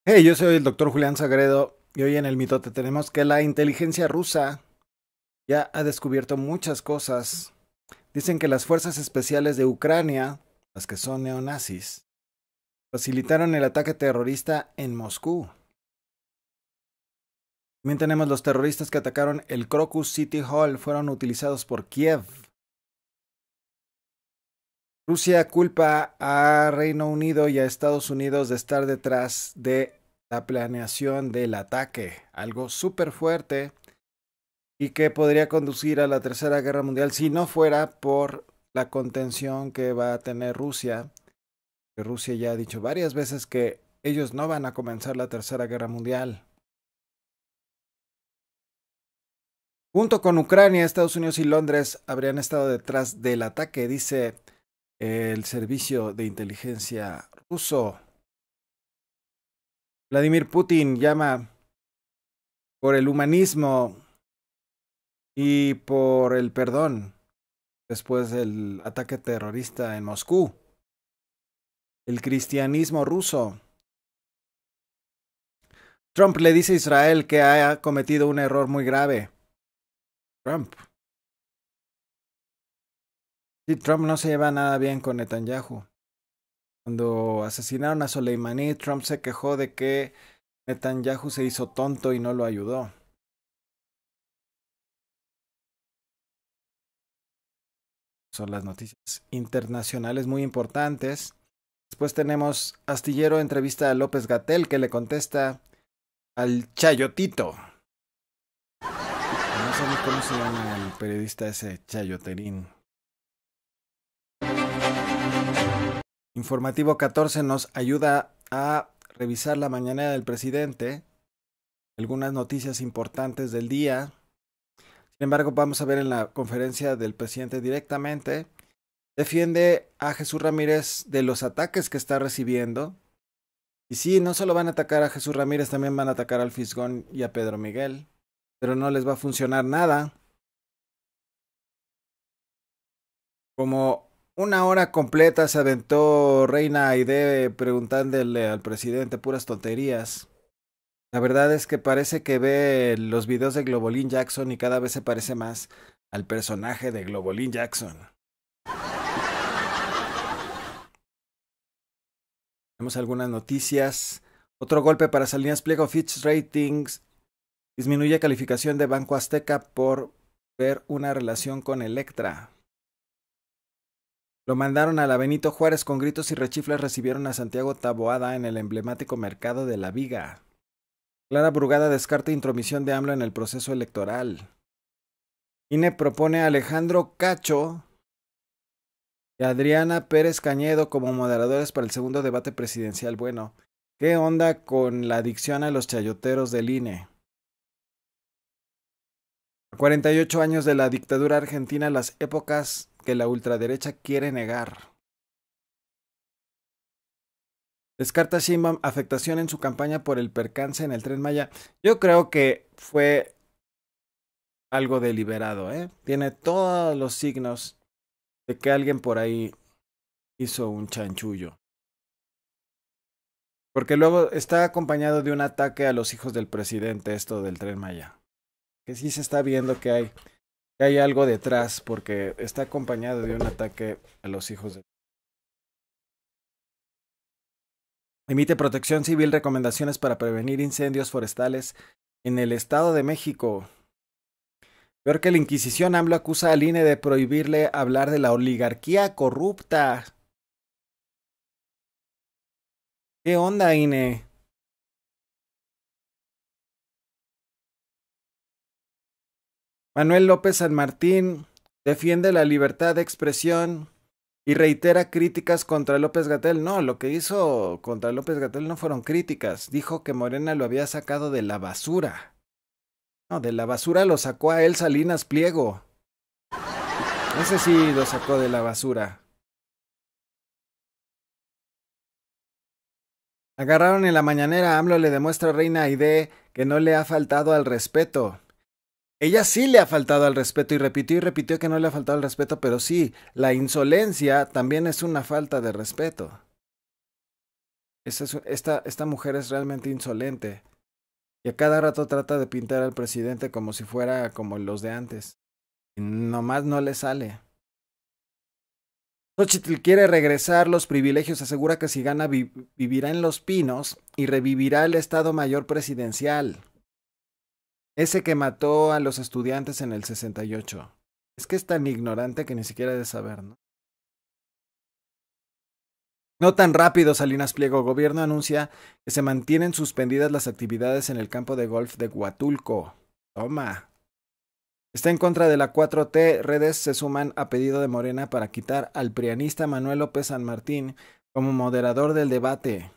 Hey, yo soy el doctor Julián Sagredo y hoy en el mitote tenemos que la inteligencia rusa ya ha descubierto muchas cosas. Dicen que las fuerzas especiales de Ucrania, las que son neonazis, facilitaron el ataque terrorista en Moscú. También tenemos los terroristas que atacaron el Crocus City Hall fueron utilizados por Kiev. Rusia culpa a Reino Unido y a Estados Unidos de estar detrás de la planeación del ataque, algo súper fuerte y que podría conducir a la Tercera Guerra Mundial si no fuera por la contención que va a tener Rusia. Que Rusia ya ha dicho varias veces que ellos no van a comenzar la Tercera Guerra Mundial. Junto con Ucrania, Estados Unidos y Londres habrían estado detrás del ataque, dice el servicio de inteligencia ruso. Vladimir Putin llama por el humanismo y por el perdón después del ataque terrorista en Moscú. El cristianismo ruso. Trump le dice a Israel que ha cometido un error muy grave. Trump. Sí, Trump no se lleva nada bien con Netanyahu. Cuando asesinaron a Soleimani, Trump se quejó de que Netanyahu se hizo tonto y no lo ayudó. Son las noticias internacionales muy importantes. Después tenemos Astillero entrevista a López Gatell que le contesta al Chayotito. No sé ni cómo se llama el periodista ese Chayoterín. Informativo 14 nos ayuda a revisar la mañanera del presidente, algunas noticias importantes del día. Sin embargo, vamos a ver en la conferencia del presidente directamente. Defiende a Jesús Ramírez de los ataques que está recibiendo. Y sí, no solo van a atacar a Jesús Ramírez, también van a atacar al Fisgón y a Pedro Miguel. Pero no les va a funcionar nada. Como una hora completa se aventó Reina Aide preguntándole al presidente puras tonterías. La verdad es que parece que ve los videos de Globolin Jackson y cada vez se parece más al personaje de Globolin Jackson. Tenemos algunas noticias. Otro golpe para Salinas Pliego. Fitch Ratings disminuye calificación de Banco Azteca por ver una relación con Electra. Lo mandaron a la Benito Juárez con gritos y rechiflas. Recibieron a Santiago Taboada en el emblemático mercado de La Viga. Clara Brugada descarta intromisión de AMLO en el proceso electoral. INE propone a Alejandro Cacho y Adriana Pérez Cañedo como moderadores para el segundo debate presidencial. Bueno, ¿qué onda con la adicción a los chayoteros del INE? A 48 años de la dictadura argentina, las épocas que la ultraderecha quiere negar. Descarta Sheinbaum afectación en su campaña por el percance en el Tren Maya. Yo creo que fue algo deliberado, ¿eh? Tiene todos los signos de que alguien por ahí hizo un chanchullo. Porque luego está acompañado de un ataque a los hijos del presidente, esto del Tren Maya. Que sí se está viendo que hay algo detrás, porque está acompañado de un ataque a los hijos del... Emite Protección Civil recomendaciones para prevenir incendios forestales en el Estado de México. Peor que la Inquisición, AMLO acusa al INE de prohibirle hablar de la oligarquía corrupta. ¿Qué onda, INE? Manuel López San Martín defiende la libertad de expresión y reitera críticas contra López-Gatell. No, lo que hizo contra López-Gatell no fueron críticas. Dijo que Morena lo había sacado de la basura. No, de la basura lo sacó a él Salinas Pliego. Ese sí lo sacó de la basura. Agarraron en la mañanera. AMLO le demuestra a Reina Aide que no le ha faltado al respeto. Ella sí le ha faltado al respeto y repitió que no le ha faltado al respeto, pero sí, la insolencia también es una falta de respeto. Esta mujer es realmente insolente. Y a cada rato trata de pintar al presidente como si fuera como los de antes. Y nomás no le sale. Xochitl quiere regresar los privilegios, asegura que si gana vivirá en Los Pinos y revivirá el Estado Mayor Presidencial. Ese que mató a los estudiantes en el 68. Es que es tan ignorante que ni siquiera debe saber, ¿no? No tan rápido, Salinas Pliego. Gobierno anuncia que se mantienen suspendidas las actividades en el campo de golf de Huatulco. Toma. Está en contra de la 4T. Redes se suman a pedido de Morena para quitar al prianista Manuel López San Martín como moderador del debate.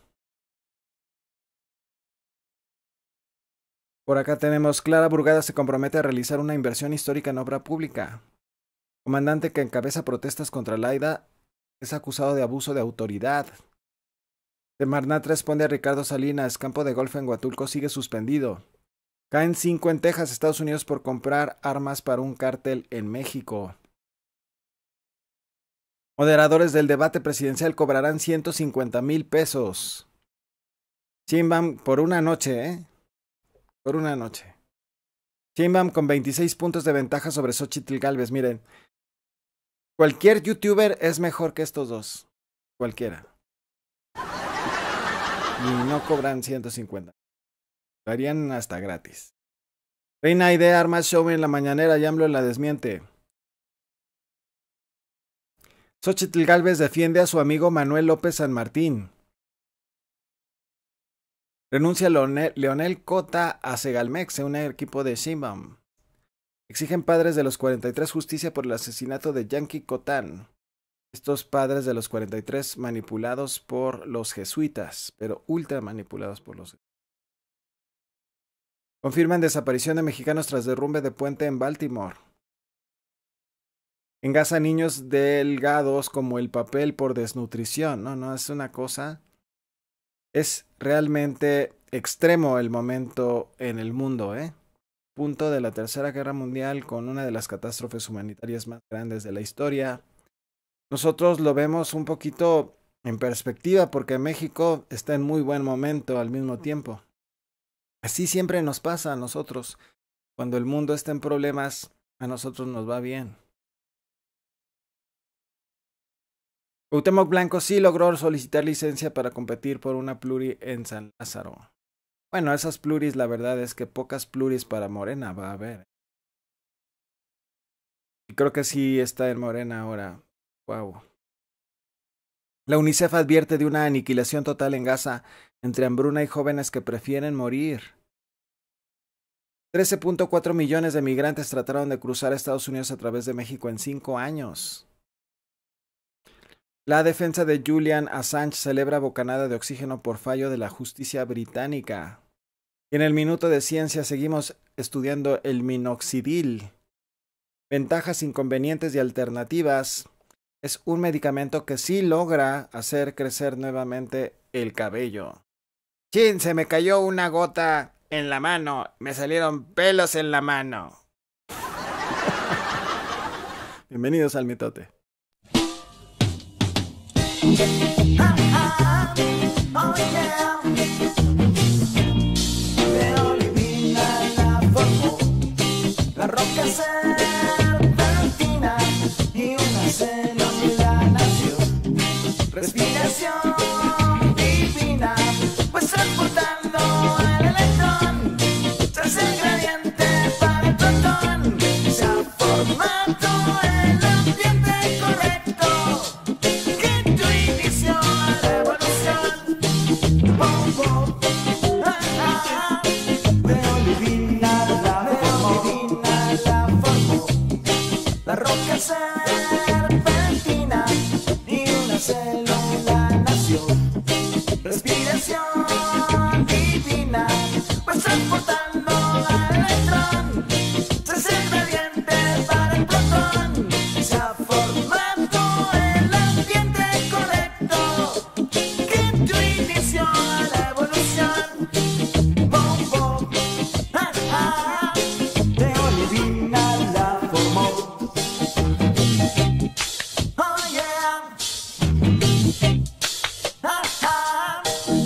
Por acá tenemos, Clara Burgada se compromete a realizar una inversión histórica en obra pública. Comandante que encabeza protestas contra Laida es acusado de abuso de autoridad. Semarnat responde a Ricardo Salinas, campo de golf en Huatulco sigue suspendido. Caen 5 en Texas, Estados Unidos por comprar armas para un cártel en México. Moderadores del debate presidencial cobrarán 150,000 pesos. Sheinbaum por una noche, ¿eh? Por una noche. Sheinbaum con 26 puntos de ventaja sobre Xochitl Gálvez. Miren, cualquier youtuber es mejor que estos dos. Cualquiera. Y no cobran 150. Lo harían hasta gratis. Reina Idea arma show en la mañanera y AMLO la desmiente. Xochitl Gálvez defiende a su amigo Manuel López San Martín. Renuncia Leonel Cota a Segalmex, un equipo de Sheinbaum. Exigen padres de los 43 justicia por el asesinato de Yankee Cotán. Estos padres de los 43 manipulados por los jesuitas, pero ultra manipulados por los jesuitas. Confirman desaparición de mexicanos tras derrumbe de puente en Baltimore. Engasa niños delgados como el papel por desnutrición. No, es una cosa. Es realmente extremo el momento en el mundo, ¿eh? Punto de la Tercera Guerra Mundial con una de las catástrofes humanitarias más grandes de la historia. Nosotros lo vemos un poquito en perspectiva porque México está en muy buen momento al mismo tiempo. Así siempre nos pasa a nosotros. Cuando el mundo está en problemas, a nosotros nos va bien. Cuauhtémoc Blanco sí logró solicitar licencia para competir por una pluri en San Lázaro. Bueno, esas pluris, la verdad es que pocas pluris para Morena va a haber. Y creo que sí está en Morena ahora. Wow. La UNICEF advierte de una aniquilación total en Gaza entre hambruna y jóvenes que prefieren morir. 13.4 millones de migrantes trataron de cruzar a Estados Unidos a través de México en 5 años. La defensa de Julian Assange celebra bocanada de oxígeno por fallo de la justicia británica. Y en el Minuto de Ciencia seguimos estudiando el minoxidil. Ventajas, inconvenientes y alternativas. Es un medicamento que sí logra hacer crecer nuevamente el cabello. ¡Chin! Se me cayó una gota en la mano. Me salieron pelos en la mano. Bienvenidos al mitote. La roca serpentina y una célula nació. Respiración divina, pues transportando el electrón, tras el gradiente para el protón, se ha formado el ambiente correcto que dio inicio a la evolución. De olivina la formó. La roca serpentina y una célula nació. Respiración divina, pues transportando al electrón, tras el gradiente para el protón, se ha formado el ambiente correcto que dio inicio a la evolución. De olivina la formó. Oh yeah.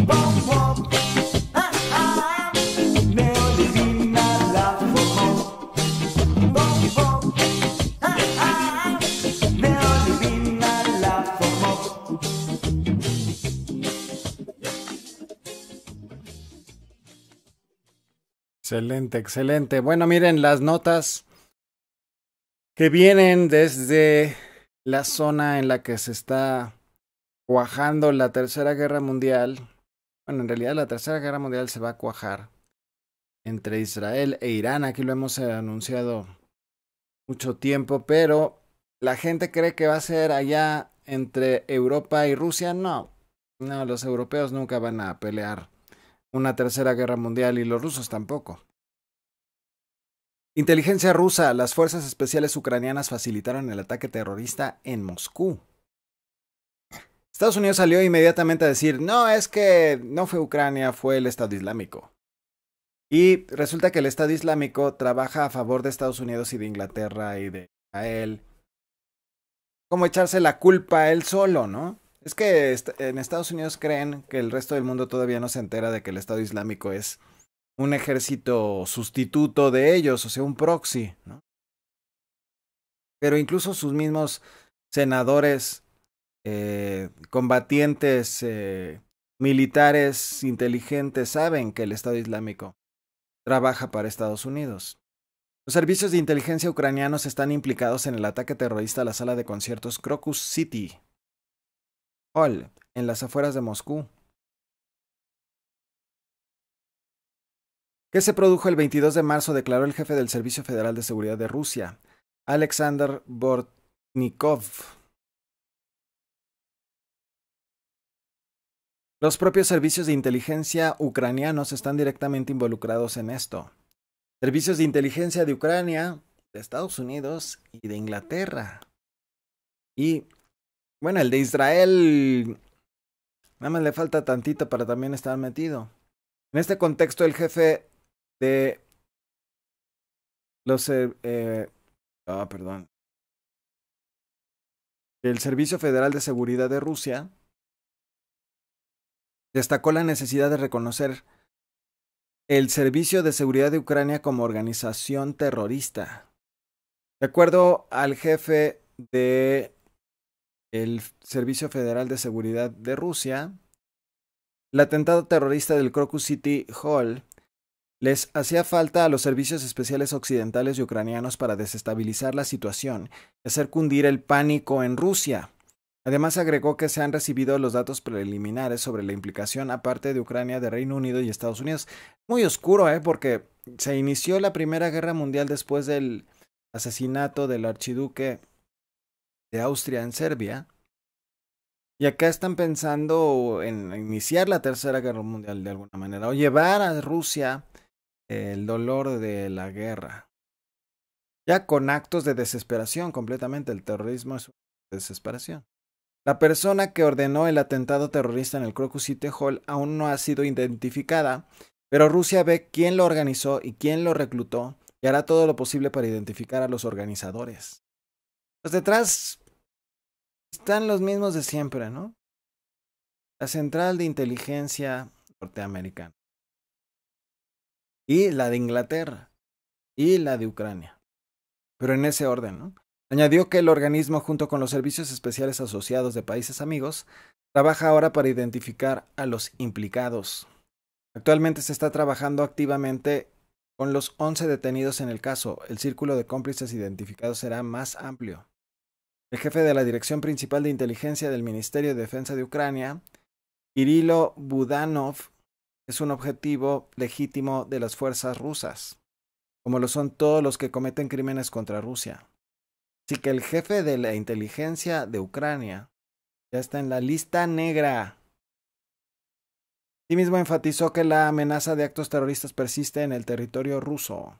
Bom, bom. Ah, ah. Neolivina la formó. Bom, bom. Ah, ah. Neolivina la formó. Excelente, excelente. Bueno, miren las notas que vienen desde la zona en la que se está cuajando la Tercera Guerra Mundial. Bueno, en realidad la Tercera Guerra Mundial se va a cuajar entre Israel e Irán. Aquí lo hemos anunciado mucho tiempo, pero la gente cree que va a ser allá entre Europa y Rusia. No, no, los europeos nunca van a pelear una tercera guerra mundial y los rusos tampoco. Inteligencia rusa. Las fuerzas especiales ucranianas facilitaron el ataque terrorista en Moscú. Estados Unidos salió inmediatamente a decir, no, es que no fue Ucrania, fue el Estado Islámico. Y resulta que el Estado Islámico trabaja a favor de Estados Unidos y de Inglaterra y de Israel. Como echarse la culpa a él solo, ¿no? Es que en Estados Unidos creen que el resto del mundo todavía no se entera de que el Estado Islámico es un ejército sustituto de ellos, o sea, un proxy, ¿no? Pero incluso sus mismos senadores, combatientes, militares inteligentes saben que el Estado Islámico trabaja para Estados Unidos. Los servicios de inteligencia ucranianos están implicados en el ataque terrorista a la sala de conciertos Crocus City Hall, en las afueras de Moscú, que se produjo el 22 de marzo, declaró el jefe del Servicio Federal de Seguridad de Rusia, Alexander Bortnikov. Los propios servicios de inteligencia ucranianos están directamente involucrados en esto. Servicios de inteligencia de Ucrania, de Estados Unidos y de Inglaterra. Y, bueno, el de Israel, nada más le falta tantito para también estar metido. En este contexto, el jefe de los... el Servicio Federal de Seguridad de Rusia destacó la necesidad de reconocer el Servicio de Seguridad de Ucrania como organización terrorista. De acuerdo al jefe de el Servicio Federal de Seguridad de Rusia, el atentado terrorista del Crocus City Hall les hacía falta a los servicios especiales occidentales y ucranianos para desestabilizar la situación y hacer cundir el pánico en Rusia. Además, agregó que se han recibido los datos preliminares sobre la implicación, aparte de Ucrania, de Reino Unido y Estados Unidos. Muy oscuro, porque se inició la Primera Guerra Mundial después del asesinato del archiduque de Austria en Serbia. Y acá están pensando en iniciar la Tercera Guerra Mundial de alguna manera, o llevar a Rusia el dolor de la guerra. Ya con actos de desesperación completamente. El terrorismo es una desesperación. La persona que ordenó el atentado terrorista en el Crocus City Hall aún no ha sido identificada, pero Rusia ve quién lo organizó y quién lo reclutó y hará todo lo posible para identificar a los organizadores. Pues detrás están los mismos de siempre, ¿no? La Central de Inteligencia norteamericana, y la de Inglaterra, y la de Ucrania. Pero en ese orden, ¿no? Añadió que el organismo, junto con los servicios especiales asociados de países amigos, trabaja ahora para identificar a los implicados. Actualmente se está trabajando activamente con los 11 detenidos en el caso. El círculo de cómplices identificados será más amplio. El jefe de la Dirección Principal de Inteligencia del Ministerio de Defensa de Ucrania, Kirilo Budanov, es un objetivo legítimo de las fuerzas rusas, como lo son todos los que cometen crímenes contra Rusia. Así que el jefe de la inteligencia de Ucrania ya está en la lista negra. Asimismo enfatizó que la amenaza de actos terroristas persiste en el territorio ruso.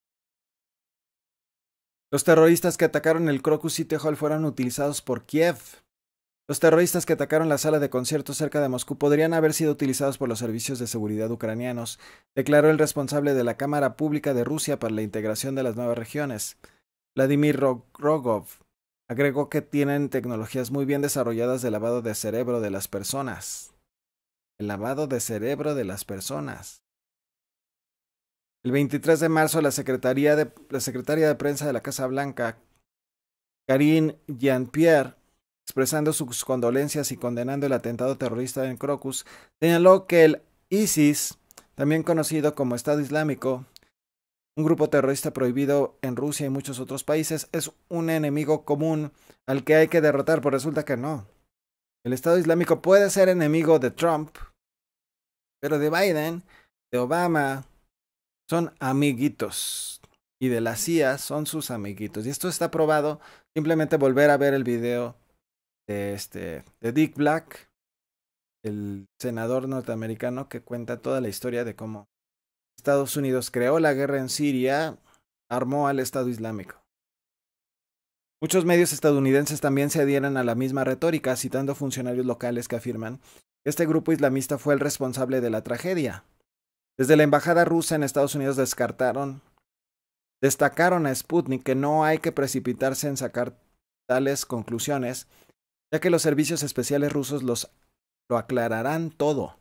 Los terroristas que atacaron el Crocus City Hall fueron utilizados por Kiev. Los terroristas que atacaron la sala de conciertos cerca de Moscú podrían haber sido utilizados por los servicios de seguridad ucranianos, declaró el responsable de la Cámara Pública de Rusia para la Integración de las Nuevas Regiones, Vladimir Rogov. Agregó que tienen tecnologías muy bien desarrolladas de lavado de cerebro de las personas. el lavado de cerebro de las personas. El 23 de marzo, la secretaria de prensa de la Casa Blanca, Karine Jean-Pierre, expresando sus condolencias y condenando el atentado terrorista en Crocus, señaló que el ISIS, también conocido como Estado Islámico, un grupo terrorista prohibido en Rusia y muchos otros países, es un enemigo común al que hay que derrotar, pues resulta que no. El Estado Islámico puede ser enemigo de Trump, pero de Biden, de Obama, son amiguitos. Y de la CIA son sus amiguitos. Y esto está probado. Simplemente volver a ver el video de Dick Black, el senador norteamericano que cuenta toda la historia de cómo Estados Unidos creó la guerra en Siria, armó al Estado Islámico. Muchos medios estadounidenses también se adhieren a la misma retórica, citando funcionarios locales que afirman que este grupo islamista fue el responsable de la tragedia. Desde la embajada rusa en Estados Unidos destacaron a Sputnik que no hay que precipitarse en sacar tales conclusiones, ya que los servicios especiales rusos lo aclararán todo.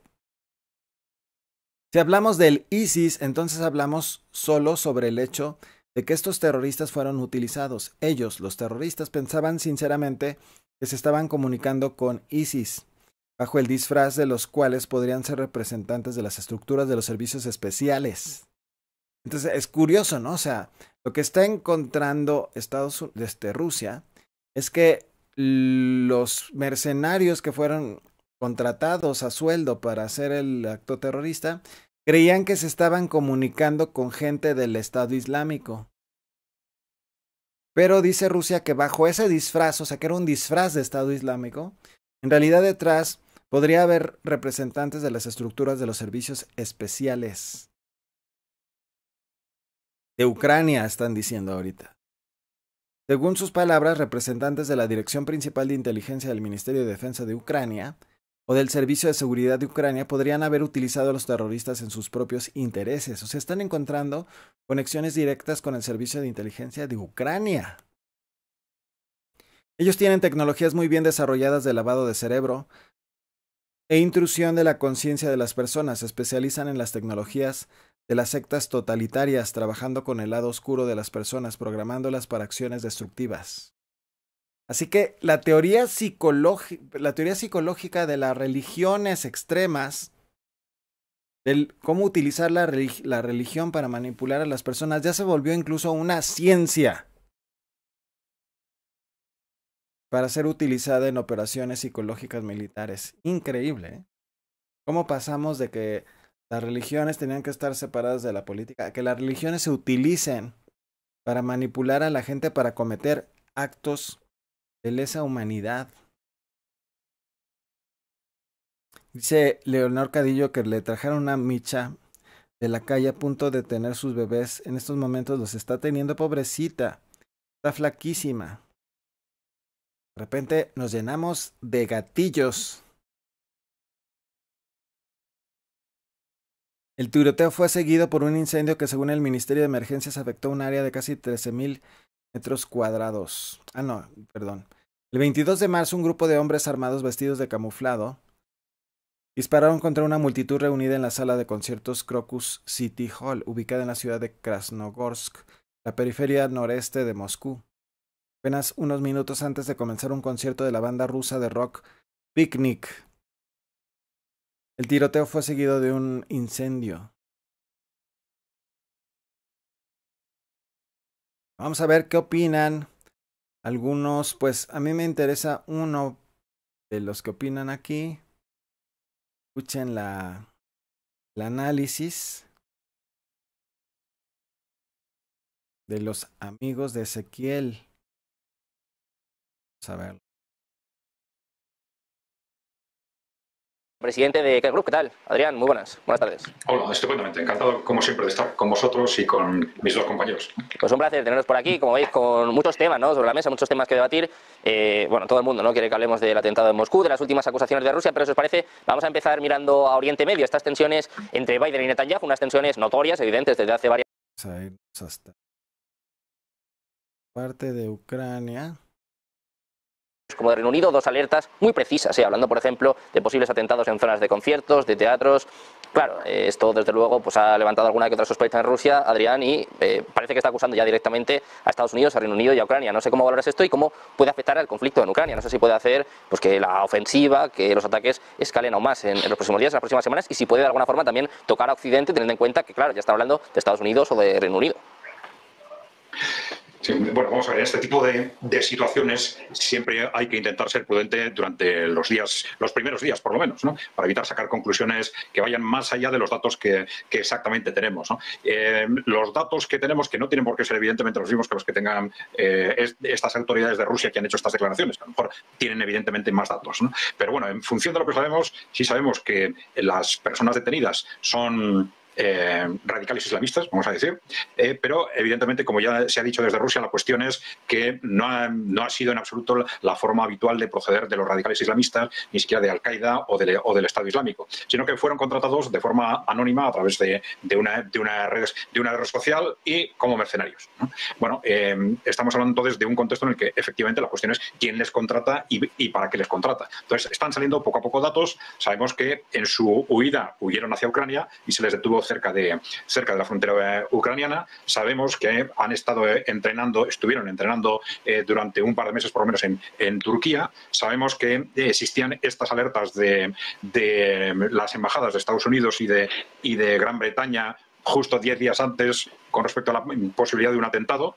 Si hablamos del ISIS, entonces hablamos solo sobre el hecho de que estos terroristas fueron utilizados. Ellos, los terroristas, pensaban sinceramente que se estaban comunicando con ISIS, bajo el disfraz de los cuales podrían ser representantes de las estructuras de los servicios especiales. Entonces es curioso, ¿no? O sea, lo que está encontrando Rusia es que los mercenarios que fueron contratados a sueldo para hacer el acto terrorista creían que se estaban comunicando con gente del Estado Islámico. Pero dice Rusia que bajo ese disfraz, o sea, que era un disfraz de Estado Islámico, en realidad detrás podría haber representantes de las estructuras de los servicios especiales. De Ucrania, están diciendo ahorita. Según sus palabras, representantes de la Dirección Principal de Inteligencia del Ministerio de Defensa de Ucrania o del Servicio de Seguridad de Ucrania podrían haber utilizado a los terroristas en sus propios intereses. O sea, están encontrando conexiones directas con el Servicio de Inteligencia de Ucrania. Ellos tienen tecnologías muy bien desarrolladas de lavado de cerebro e intrusión de la conciencia de las personas. Se especializan en las tecnologías de las sectas totalitarias, trabajando con el lado oscuro de las personas, programándolas para acciones destructivas. Así que la teoría psicológica de las religiones extremas, del cómo utilizar la religión para manipular a las personas, ya se volvió incluso una ciencia para ser utilizada en operaciones psicológicas militares. Increíble, ¿eh? ¿Cómo pasamos de que las religiones tenían que estar separadas de la política a que las religiones se utilicen para manipular a la gente para cometer actos de lesa humanidad? Dice Leonor Cadillo que le trajeron una micha de la calle a punto de tener sus bebés. En estos momentos los está teniendo, pobrecita. Está flaquísima. De repente nos llenamos de gatillos. El tiroteo fue seguido por un incendio que, según el Ministerio de Emergencias, afectó un área de casi 13,000 metros cuadrados. El 22 de marzo, un grupo de hombres armados vestidos de camuflado dispararon contra una multitud reunida en la sala de conciertos Crocus City Hall, ubicada en la ciudad de Krasnogorsk, la periferia noreste de Moscú. Apenas unos minutos antes de comenzar un concierto de la banda rusa de rock Picnic. El tiroteo fue seguido de un incendio. Vamos a ver qué opinan algunos. Pues a mí me interesa uno de los que opinan aquí. Escuchen el análisis de los amigos de Ezequiel. Vamos a ver. Presidente de Care Group, ¿qué tal? Adrián, muy buenas. Buenas tardes. Hola, estupendamente. Encantado, como siempre, de estar con vosotros y con mis dos compañeros. Pues un placer teneros por aquí, como veis, con muchos temas, ¿no?, sobre la mesa, muchos temas que debatir. Bueno, todo el mundo, ¿no?, quiere que hablemos del atentado de Moscú, de las últimas acusaciones de Rusia, pero si os parece, vamos a empezar mirando a Oriente Medio, estas tensiones entre Biden y Netanyahu, unas tensiones notorias, evidentes, desde hace varias... Vamos a irnos hasta parte de Ucrania. como de Reino Unido, dos alertas muy precisas, hablando, por ejemplo, de posibles atentados en zonas de conciertos, de teatros. Claro, esto desde luego pues ha levantado alguna que otra sospecha en Rusia, Adrián, y parece que está acusando ya directamente a Estados Unidos, a Reino Unido y a Ucrania. No sé cómo valoras esto y cómo puede afectar al conflicto en Ucrania. No sé si puede hacer pues que la ofensiva, que los ataques escalen aún más en los próximos días, en las próximas semanas, y si puede de alguna forma también tocar a Occidente, teniendo en cuenta que, claro, ya está hablando de Estados Unidos o de Reino Unido. Sí, bueno, vamos a ver, en este tipo de situaciones siempre hay que intentar ser prudente durante los primeros días, por lo menos, ¿no? Para evitar sacar conclusiones que vayan más allá de los datos que exactamente tenemos, ¿no? Los datos que tenemos, que no tienen por qué ser evidentemente los mismos que los que tengan estas autoridades de Rusia que han hecho estas declaraciones, que a lo mejor tienen evidentemente más datos, ¿no? Pero bueno, en función de lo que sabemos, sí sabemos que las personas detenidas son radicales islamistas, vamos a decir, pero evidentemente, como ya se ha dicho desde Rusia, la cuestión es que no ha sido en absoluto la forma habitual de proceder de los radicales islamistas, ni siquiera de Al-Qaeda o del Estado Islámico, sino que fueron contratados de forma anónima a través de una red social y como mercenarios, ¿no? Bueno, estamos hablando entonces de un contexto en el que efectivamente la cuestión es quién les contrata y para qué les contrata. Entonces, están saliendo poco a poco datos. Sabemos que en su huida huyeron hacia Ucrania y se les detuvo cerca de la frontera ucraniana. Sabemos que estuvieron entrenando durante un par de meses por lo menos en Turquía. Sabemos que existían estas alertas de las embajadas de Estados Unidos y de Gran Bretaña justo 10 días antes con respecto a la posibilidad de un atentado,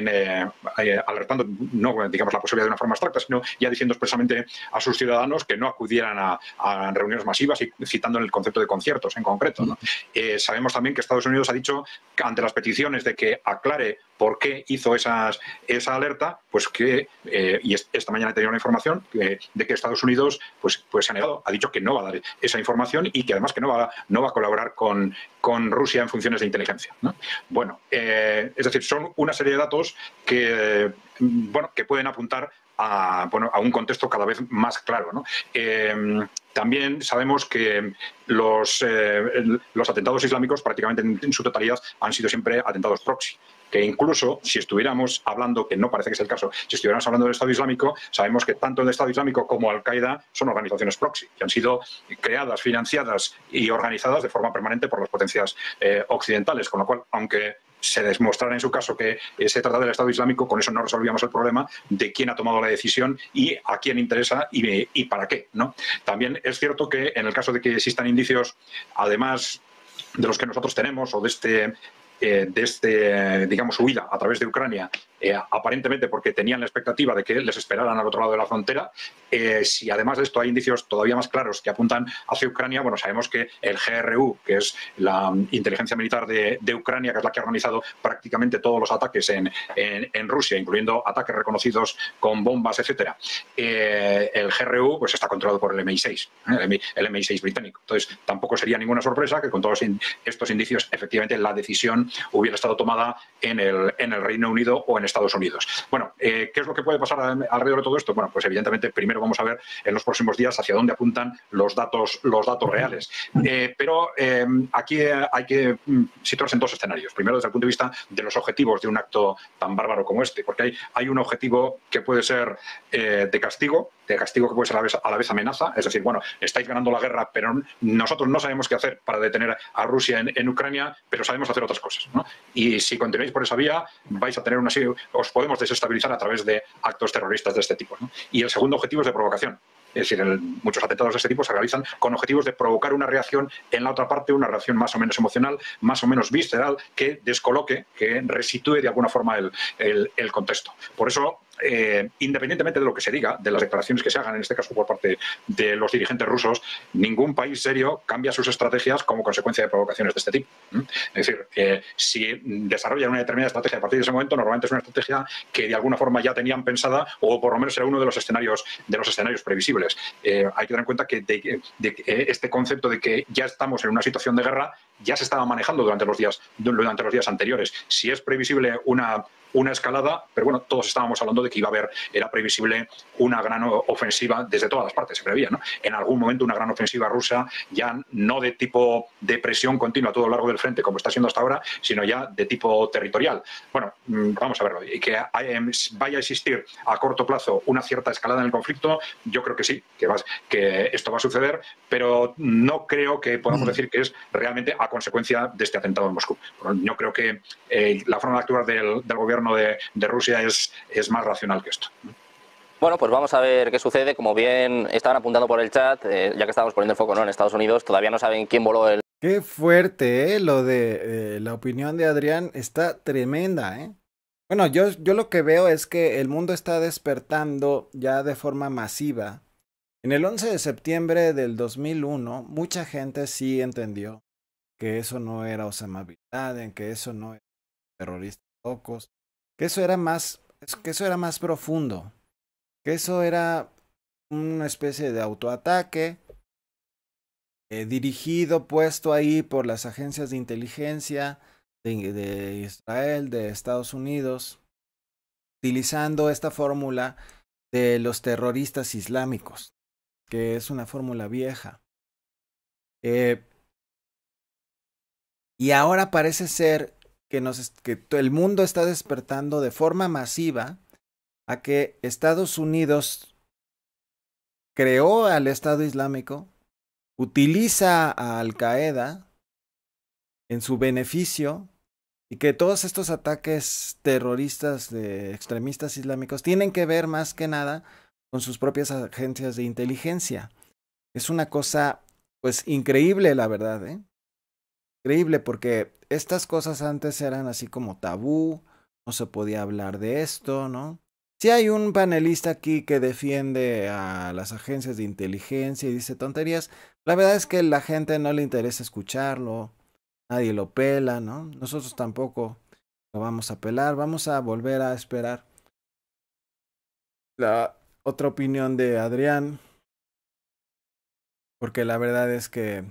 alertando, no digamos la posibilidad de una forma abstracta, sino ya diciendo expresamente a sus ciudadanos que no acudieran a reuniones masivas y citando el concepto de conciertos en concreto, ¿no? Sabemos también que Estados Unidos ha dicho que ante las peticiones de que aclare por qué hizo esa alerta, pues que, y esta mañana he tenido una información de que Estados Unidos pues se ha negado, ha dicho que no va a dar esa información y que además que no va a colaborar con Rusia en funciones de inteligencia, ¿no? Bueno, es decir, son una serie de datos que pueden apuntar a un contexto cada vez más claro, ¿no? También sabemos que los atentados islámicos prácticamente en su totalidad han sido siempre atentados proxy, que incluso si estuviéramos hablando, que no parece que sea el caso, si estuviéramos hablando del Estado Islámico, sabemos que tanto el Estado Islámico como Al-Qaeda son organizaciones proxy, que han sido creadas, financiadas y organizadas de forma permanente por las potencias occidentales, con lo cual, aunque se demostrara en su caso que se trata del Estado Islámico, con eso no resolvíamos el problema de quién ha tomado la decisión y a quién interesa y para qué, ¿no? También es cierto que en el caso de que existan indicios, además de los que nosotros tenemos o de digamos, huida a través de Ucrania, aparentemente porque tenían la expectativa de que les esperaran al otro lado de la frontera. Si además de esto hay indicios todavía más claros que apuntan hacia Ucrania, bueno, sabemos que el GRU, que es la inteligencia militar de Ucrania, que es la que ha organizado prácticamente todos los ataques en Rusia, incluyendo ataques reconocidos con bombas, etcétera, el GRU pues está controlado por el MI6, el MI6 británico. Entonces, tampoco sería ninguna sorpresa que con todos estos indicios, efectivamente, la decisión hubiera estado tomada en el Reino Unido o en Estados Unidos. Bueno, ¿qué es lo que puede pasar alrededor de todo esto? Bueno, pues evidentemente primero vamos a ver en los próximos días hacia dónde apuntan los datos reales. Pero aquí hay que situarse en dos escenarios. Primero, desde el punto de vista de los objetivos de un acto tan bárbaro como este, porque hay un objetivo que puede ser de castigo que puede ser a la vez amenaza, es decir, bueno, estáis ganando la guerra, pero nosotros no sabemos qué hacer para detener a Rusia en Ucrania, pero sabemos hacer otras cosas, ¿no? Y si continuáis por esa vía, vais a tener os podemos desestabilizar a través de actos terroristas de este tipo, ¿no? Y el segundo objetivo es de provocación. Es decir, muchos atentados de este tipo se realizan con objetivos de provocar una reacción en la otra parte, una reacción más o menos emocional, más o menos visceral, que descoloque, que resitúe de alguna forma el contexto. Por eso, independientemente de lo que se diga, de las declaraciones que se hagan, en este caso por parte de los dirigentes rusos, ningún país serio cambia sus estrategias como consecuencia de provocaciones de este tipo. Es decir, si desarrollan una determinada estrategia a partir de ese momento, normalmente es una estrategia que de alguna forma ya tenían pensada o por lo menos era uno de los escenarios previsibles. Hay que tener en cuenta que este concepto de que ya estamos en una situación de guerra ya se estaba manejando durante los días anteriores. Si es previsible una una escalada, pero bueno, todos estábamos hablando de que iba a haber, era previsible una gran ofensiva desde todas las partes, se preveía, ¿no? En algún momento una gran ofensiva rusa, ya no de tipo de presión continua a todo lo largo del frente, como está siendo hasta ahora, sino ya de tipo territorial. Bueno, vamos a verlo. Y que vaya a existir a corto plazo una cierta escalada en el conflicto, yo creo que sí, que esto va a suceder, pero no creo que podamos decir que es realmente a consecuencia de este atentado en Moscú. Yo creo que la forma de actuar del gobierno de Rusia es más racional que esto. Bueno, pues vamos a ver qué sucede. Como bien estaban apuntando por el chat, ya que estábamos poniendo el foco, ¿no?, en Estados Unidos, todavía no saben quién voló el... Qué fuerte, ¿eh? Lo de la opinión de Adrián está tremenda, ¿eh? Bueno, yo lo que veo es que el mundo está despertando ya de forma masiva. En el 11 de septiembre del 2001, mucha gente sí entendió que eso no era Osama Bin Laden, que eso no era terroristas locos, que eso era más profundo, que eso era una especie de autoataque dirigido, puesto ahí por las agencias de inteligencia de Israel, de Estados Unidos, utilizando esta fórmula de los terroristas islámicos, que es una fórmula vieja. Y ahora parece ser que el mundo está despertando de forma masiva a que Estados Unidos creó al Estado Islámico, utiliza a Al Qaeda en su beneficio y que todos estos ataques terroristas de extremistas islámicos tienen que ver más que nada con sus propias agencias de inteligencia. Es una cosa, pues, increíble, la verdad, ¿eh? Increíble, porque estas cosas antes eran así como tabú, no se podía hablar de esto, ¿no? Sí hay un panelista aquí que defiende a las agencias de inteligencia y dice tonterías. La verdad es que a la gente no le interesa escucharlo, nadie lo pela, ¿no? Nosotros tampoco lo vamos a pelar, vamos a volver a esperar la otra opinión de Adrián, porque la verdad es que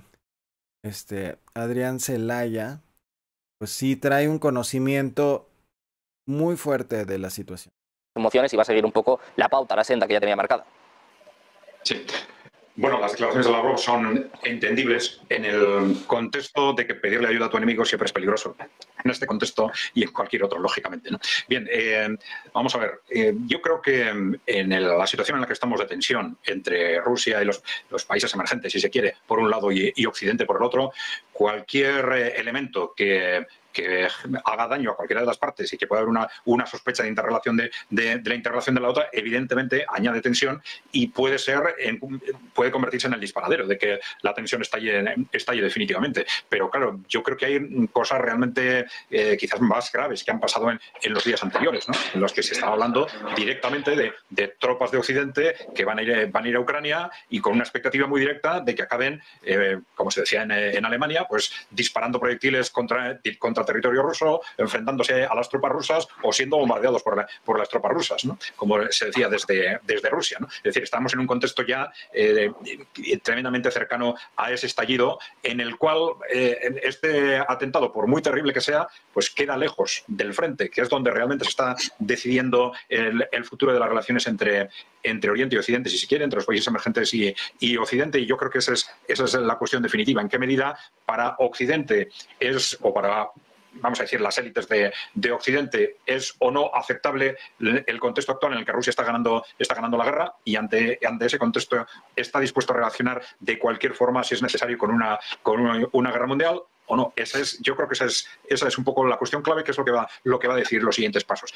Adrián Celaya, pues sí trae un conocimiento muy fuerte de la situación. Emociones y va a seguir un poco la pauta, la senda que ya tenía marcada. Sí. Bueno, las declaraciones de Lavrov son entendibles en el contexto de que pedirle ayuda a tu enemigo siempre es peligroso. En este contexto y en cualquier otro, lógicamente, ¿no? Bien, vamos a ver. Yo creo que en la situación en la que estamos de tensión entre Rusia y los países emergentes, si se quiere, por un lado y Occidente por el otro, cualquier elemento que haga daño a cualquiera de las partes y que pueda haber una sospecha de interrelación de la interrelación de la otra, evidentemente añade tensión y puede convertirse en el disparadero de que la tensión estalle definitivamente. Pero claro, yo creo que hay cosas realmente quizás más graves que han pasado en los días anteriores, ¿no? En los que se estaba hablando directamente de tropas de Occidente que van a ir a Ucrania y con una expectativa muy directa de que acaben, como se decía en Alemania, pues disparando proyectiles contra territorio ruso, enfrentándose a las tropas rusas o siendo bombardeados por las tropas rusas, ¿no? Como se decía desde Rusia, ¿no? Es decir, estamos en un contexto ya tremendamente cercano a ese estallido en el cual este atentado, por muy terrible que sea, pues queda lejos del frente, que es donde realmente se está decidiendo el futuro de las relaciones entre Oriente y Occidente, si se quiere, entre los países emergentes y Occidente, y yo creo que esa es la cuestión definitiva. ¿En qué medida para Occidente o para, vamos a decir, las élites de Occidente es o no aceptable el contexto actual en el que Rusia está ganando la guerra y ante ese contexto está dispuesto a reaccionar de cualquier forma si es necesario con una guerra mundial o no? Yo creo que esa es un poco la cuestión clave, que es lo que va a decir los siguientes pasos.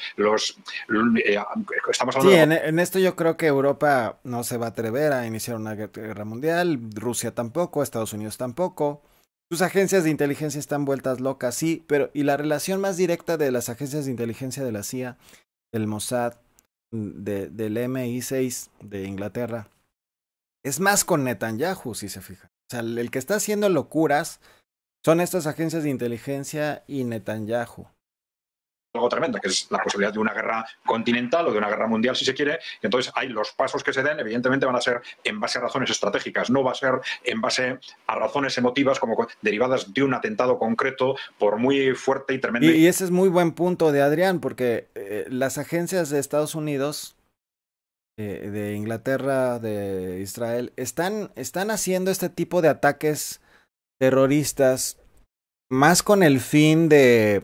Estamos hablando en esto yo creo que Europa no se va a atrever a iniciar una guerra mundial, Rusia tampoco, Estados Unidos tampoco. Sus agencias de inteligencia están vueltas locas, sí, pero y la relación más directa de las agencias de inteligencia de la CIA, del Mossad, del MI6 de Inglaterra, es más con Netanyahu, si se fijan. O sea, el que está haciendo locuras son estas agencias de inteligencia y Netanyahu. algo tremendo, que es la posibilidad de una guerra continental o de una guerra mundial, si se quiere. Y entonces, hay los pasos que se den, evidentemente, van a ser en base a razones estratégicas, no va a ser en base a razones emotivas como derivadas de un atentado concreto, por muy fuerte y tremendo. Y ese es muy buen punto de Adrián, porque las agencias de Estados Unidos, de Inglaterra, de Israel, están haciendo este tipo de ataques terroristas más con el fin de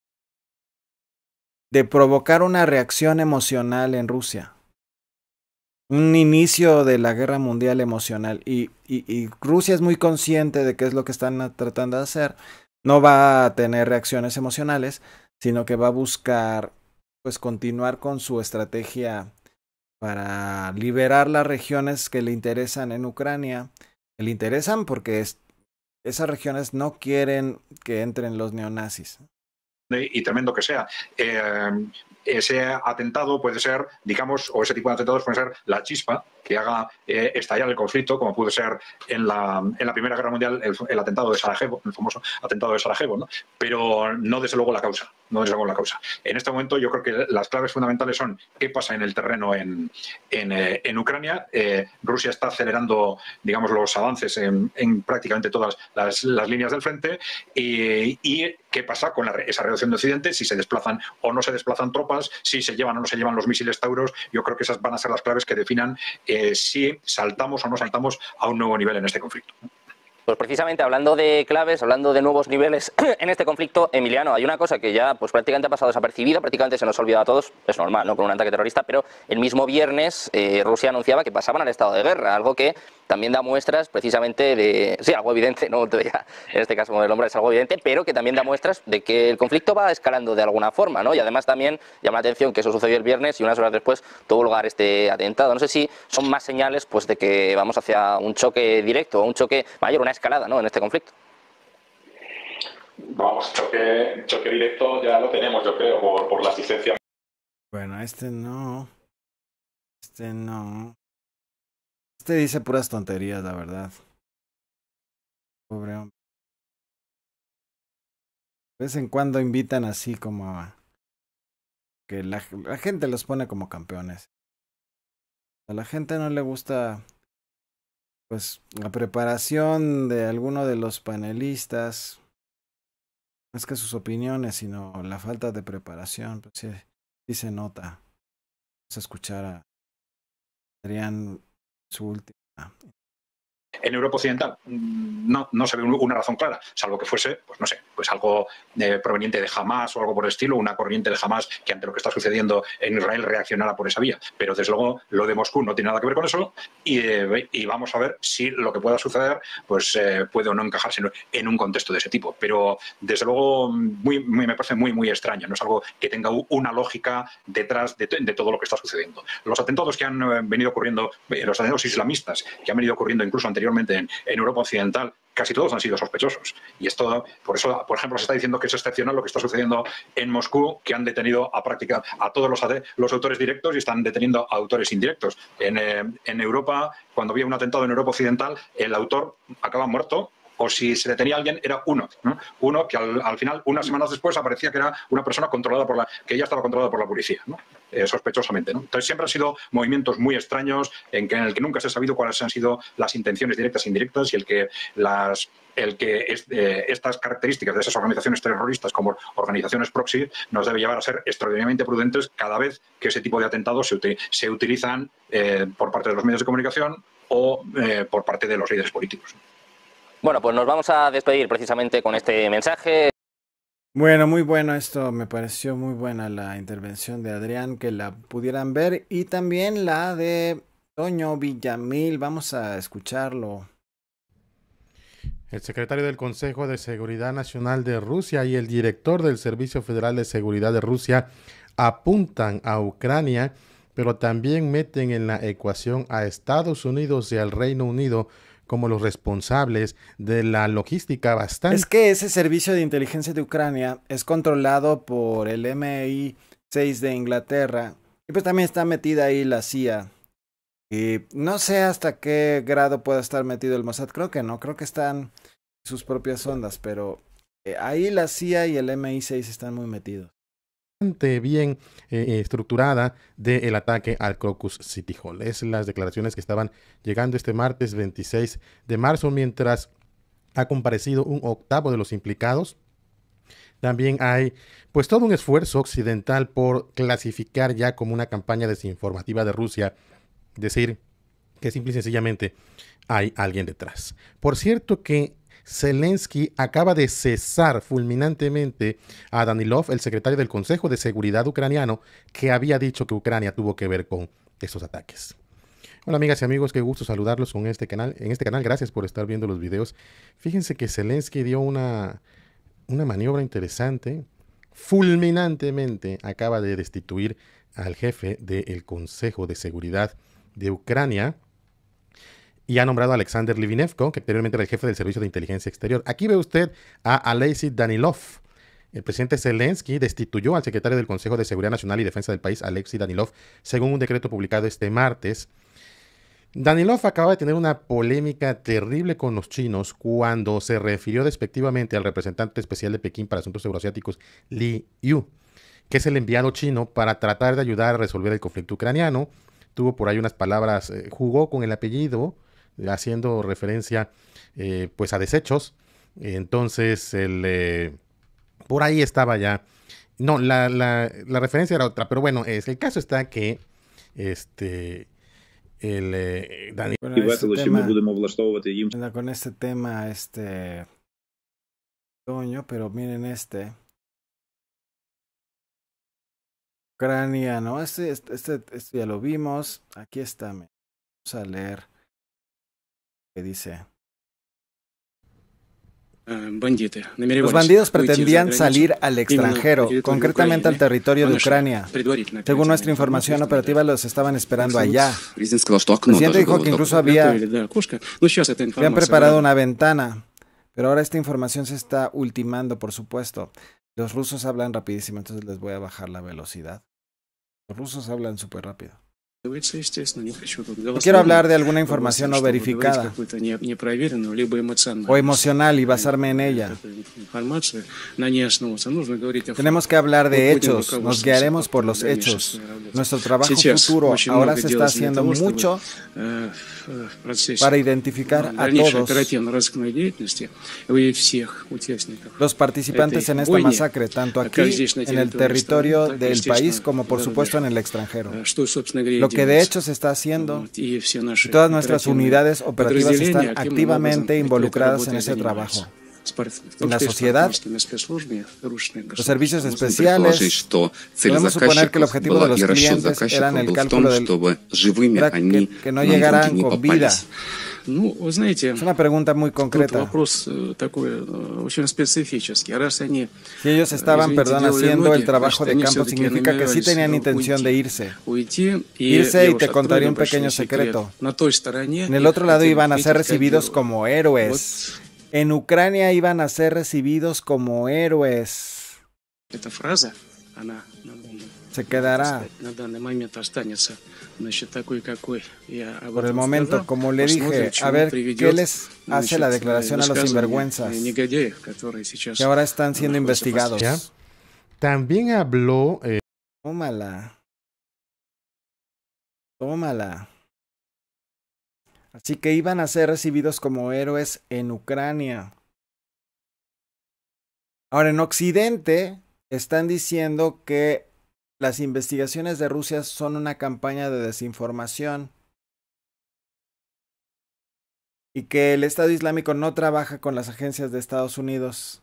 provocar una reacción emocional en Rusia. Un inicio de la guerra mundial emocional. Y Rusia es muy consciente de qué es lo que están tratando de hacer. No va a tener reacciones emocionales, sino que va a buscar, pues, continuar con su estrategia para liberar las regiones que le interesan en Ucrania. Que le interesan porque esas regiones no quieren que entren los neonazis. Y tremendo que sea. Ese atentado puede ser, digamos, o ese tipo de atentados puede ser la chispa que haga estallar el conflicto, como pudo ser en la Primera Guerra Mundial el atentado de Sarajevo, el famoso atentado de Sarajevo, ¿no? Pero no desde luego la causa. No desde luego la causa. En este momento yo creo que las claves fundamentales son qué pasa en el terreno en Ucrania. Rusia está acelerando, digamos, los avances en prácticamente todas las líneas del frente, y qué pasa con esa reducción de Occidente, si se desplazan o no se desplazan tropas, si se llevan o no se llevan los misiles Tauros. Yo creo que esas van a ser las claves que definan si saltamos o no saltamos a un nuevo nivel en este conflicto. Pues precisamente hablando de claves, hablando de nuevos niveles en este conflicto, Emiliano, hay una cosa que ya pues prácticamente ha pasado desapercibida, prácticamente se nos ha olvidado a todos, es normal, ¿no?, con un ataque terrorista, pero el mismo viernes Rusia anunciaba que pasaban al estado de guerra, algo que también da muestras precisamente de, sí, algo evidente, no en este caso del hombre es algo evidente, pero que también da muestras de que el conflicto va escalando de alguna forma, ¿no? Y además también llama la atención que eso sucedió el viernes y unas horas después tuvo lugar este atentado. No sé si son más señales pues de que vamos hacia un choque directo, un choque mayor, una escalada, ¿no?, en este conflicto. Vamos, choque directo ya lo tenemos, yo creo, por la asistencia. Bueno, este no. Este dice puras tonterías, la verdad. Pobre hombre. De vez en cuando invitan así como a que la gente los pone como campeones. A la gente no le gusta, pues, la preparación de alguno de los panelistas. No es que sus opiniones, sino la falta de preparación. Pues sí se nota. Vamos a escuchar a Adrián su última. En Europa Occidental no se ve una razón clara, salvo que fuese, pues no sé, pues algo proveniente de Hamás o algo por el estilo, una corriente de Hamás que ante lo que está sucediendo en Israel reaccionara por esa vía. Pero desde luego lo de Moscú no tiene nada que ver con eso, y vamos a ver si lo que pueda suceder pues puede o no encajarse en un contexto de ese tipo. Pero desde luego me parece muy extraño, no es algo que tenga una lógica detrás de todo lo que está sucediendo. Los atentados que han venido ocurriendo, los atentados islamistas que han venido ocurriendo incluso anteriormente en Europa Occidental, casi todos han sido sospechosos. Y esto, por eso, por ejemplo, se está diciendo que es excepcional lo que está sucediendo en Moscú, que han detenido a todos los autores directos y están deteniendo a autores indirectos. En Europa, cuando había un atentado en Europa Occidental, el autor acaba muerto, o si se detenía a alguien era uno, ¿no? Uno que al final, unas semanas después, aparecía que era una persona que ya estaba controlada por la policía, ¿no? Sospechosamente, ¿no? Entonces siempre han sido movimientos muy extraños en el que nunca se ha sabido cuáles han sido las intenciones directas e indirectas, y estas características de esas organizaciones terroristas como organizaciones proxy nos debe llevar a ser extraordinariamente prudentes cada vez que ese tipo de atentados se utilizan por parte de los medios de comunicación o por parte de los líderes políticos. Bueno, pues nos vamos a despedir precisamente con este mensaje. Bueno, muy bueno esto, me pareció muy buena la intervención de Adrián, que la pudieran ver, y también la de Toño Villamil. Vamos a escucharlo. El secretario del Consejo de Seguridad Nacional de Rusia y el director del Servicio Federal de Seguridad de Rusia apuntan a Ucrania, pero también meten en la ecuación a Estados Unidos y al Reino Unido como los responsables de la logística bastante... Es que ese servicio de inteligencia de Ucrania es controlado por el MI6 de Inglaterra, y pues también está metida ahí la CIA. Y no sé hasta qué grado pueda estar metido el Mossad, creo que no, creo que están en sus propias ondas, pero ahí la CIA y el MI6 están muy metidos. bastante bien estructurada del ataque al Crocus City Hall. Es las declaraciones que estaban llegando este martes 26 de marzo, mientras ha comparecido un octavo de los implicados. También hay pues todo un esfuerzo occidental por clasificar ya como una campaña desinformativa de Rusia, decir que simple y sencillamente hay alguien detrás. Por cierto que Zelensky acaba de cesar fulminantemente a Danilov, el secretario del Consejo de Seguridad ucraniano, que había dicho que Ucrania tuvo que ver con esos ataques. Hola amigas y amigos, qué gusto saludarlos en este canal. Gracias por estar viendo los videos. Fíjense que Zelensky dio una maniobra interesante. Fulminantemente acaba de destituir al jefe del Consejo de Seguridad de Ucrania y ha nombrado a Alexander Livinenko, que anteriormente era el jefe del Servicio de Inteligencia Exterior. Aquí ve usted a Alexei Danilov. El presidente Zelensky destituyó al secretario del Consejo de Seguridad Nacional y Defensa del país, Alexei Danilov, según un decreto publicado este martes. Danilov acaba de tener una polémica terrible con los chinos cuando se refirió despectivamente al representante especial de Pekín para asuntos euroasiáticos, Li Yu, que es el enviado chino para tratar de ayudar a resolver el conflicto ucraniano. Tuvo por ahí unas palabras, jugó con el apellido, haciendo referencia pues a desechos. Entonces por ahí estaba ya. No, la referencia era otra, pero bueno, el caso está que Dani. Bueno, con este tema, Toño, pero miren Ucrania, ¿no? Este ya lo vimos. Aquí está. Vamos a leer qué dice. Los bandidos pretendían salir al extranjero, concretamente al territorio de Ucrania. Según nuestra información operativa, los estaban esperando allá. El presidente dijo que incluso habían preparado una ventana, pero ahora esta información se está ultimando, por supuesto. Los rusos hablan rapidísimo, entonces les voy a bajar la velocidad. Los rusos hablan súper rápido. No quiero hablar de alguna información no verificada o emocional y basarme en ella. Tenemos que hablar de hechos, nos guiaremos por los hechos. Nuestro trabajo futuro ahora se está haciendo mucho para identificar a todos los participantes en esta masacre, tanto aquí en el territorio del país como por supuesto en el extranjero. Lo que de hecho se está haciendo y todas nuestras unidades operativas están activamente involucradas en ese trabajo. En la sociedad, los servicios especiales, podemos suponer que el objetivo de los clientes era el cálculo era que no llegaran con vida. Es una pregunta muy concreta. Si ellos estaban, haciendo el trabajo de campo, significa que sí tenían intención de irse. Irse, y te contaré un pequeño secreto. En el otro lado iban a ser recibidos como héroes. En Ucrania iban a ser recibidos como héroes. Se quedará. Por el momento, como le dije, a ver qué les hace la declaración a los sinvergüenzas que ahora están siendo investigados. ¿Ya? También habló... Tómala. Así que iban a ser recibidos como héroes en Ucrania. Ahora, en Occidente están diciendo que las investigaciones de Rusia son una campaña de desinformación y que el Estado Islámico no trabaja con las agencias de Estados Unidos.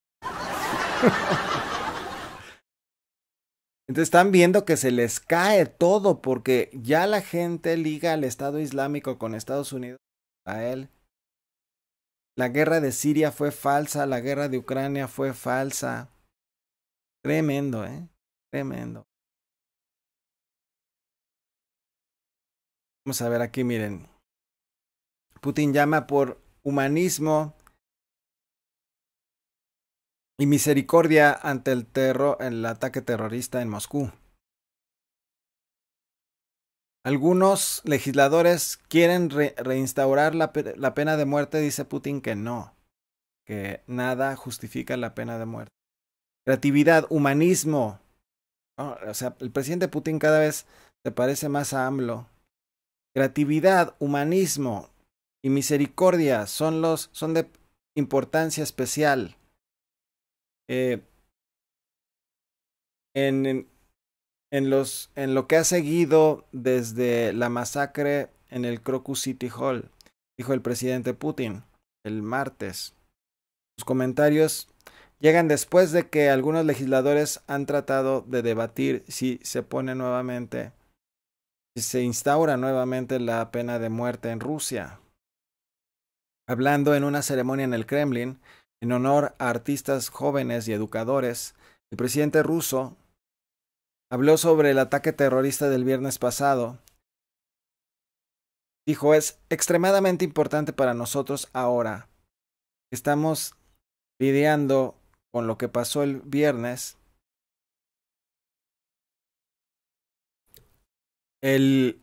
Entonces están viendo que se les cae todo porque ya la gente liga al Estado Islámico con Estados Unidos, Israel. La guerra de Siria fue falsa, la guerra de Ucrania fue falsa. Tremendo, tremendo. Vamos a ver aquí, miren. Putin llama por humanismo y misericordia ante el ataque terrorista en Moscú. Algunos legisladores quieren reinstaurar la pena de muerte, dice Putin que no, que nada justifica la pena de muerte. Creatividad, humanismo, ¿no? O sea, el presidente Putin cada vez se parece más a AMLO. Creatividad, humanismo y misericordia son de importancia especial. En lo que ha seguido desde la masacre en el Crocus City Hall, dijo el presidente Putin el martes. Sus comentarios llegan después de que algunos legisladores han tratado de debatir si se instaura nuevamente la pena de muerte en Rusia. Hablando en una ceremonia en el Kremlin, en honor a artistas jóvenes y educadores, el presidente ruso habló sobre el ataque terrorista del viernes pasado. Dijo, es extremadamente importante para nosotros ahora que estamos lidiando con lo que pasó el viernes. El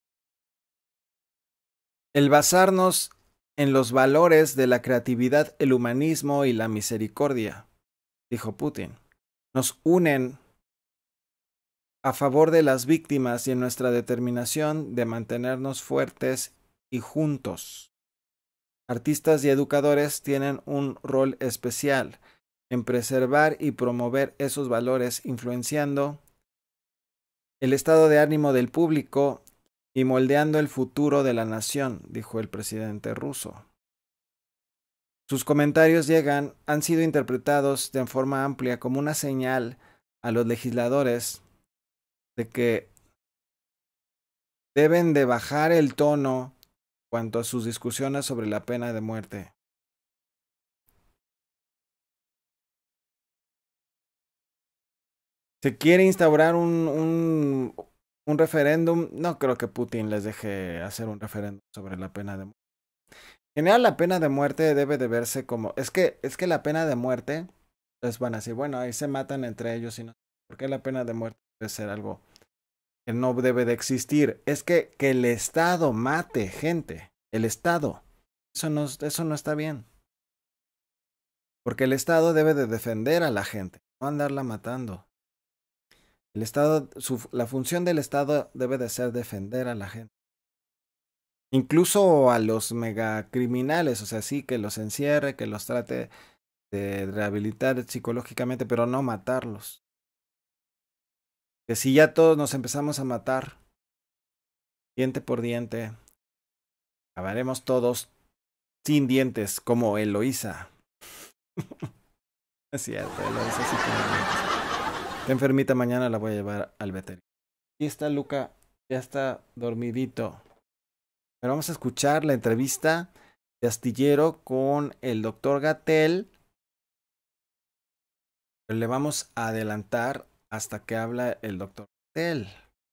basarnos en los valores de la creatividad, el humanismo y la misericordia, dijo Putin, nos unen a favor de las víctimas y en nuestra determinación de mantenernos fuertes y juntos. Artistas y educadores tienen un rol especial en preservar y promover esos valores, influenciando el estado de ánimo del público y moldeando el futuro de la nación, dijo el presidente ruso. Sus comentarios han sido interpretados de forma amplia como una señal a los legisladores de que deben de bajar el tono cuanto a sus discusiones sobre la pena de muerte. ¿Se quiere instaurar un referéndum? No creo que Putin les deje hacer un referéndum sobre la pena de muerte. En general, la pena de muerte debe de verse como... Es que la pena de muerte, les van a decir, bueno, ahí se matan entre ellos y no. ¿Por qué la pena de muerte debe ser algo que no debe de existir? Es que el Estado mate gente. El Estado. Eso no está bien. Porque el Estado debe de defender a la gente, no andarla matando. El Estado, la función del Estado debe de ser defender a la gente. Incluso a los megacriminales, o sea, sí, que los encierre, que los trate de rehabilitar psicológicamente, pero no matarlos. Que si ya todos nos empezamos a matar, diente por diente, acabaremos todos sin dientes, como Eloísa. Es cierto, Eloísa sí tiene dientes. Está enfermita, mañana la voy a llevar al veterinario. Aquí está Luca, ya está dormidito. Pero vamos a escuchar la entrevista de Astillero con el doctor Gatell. Pero le vamos a adelantar hasta que habla el doctor Gatell.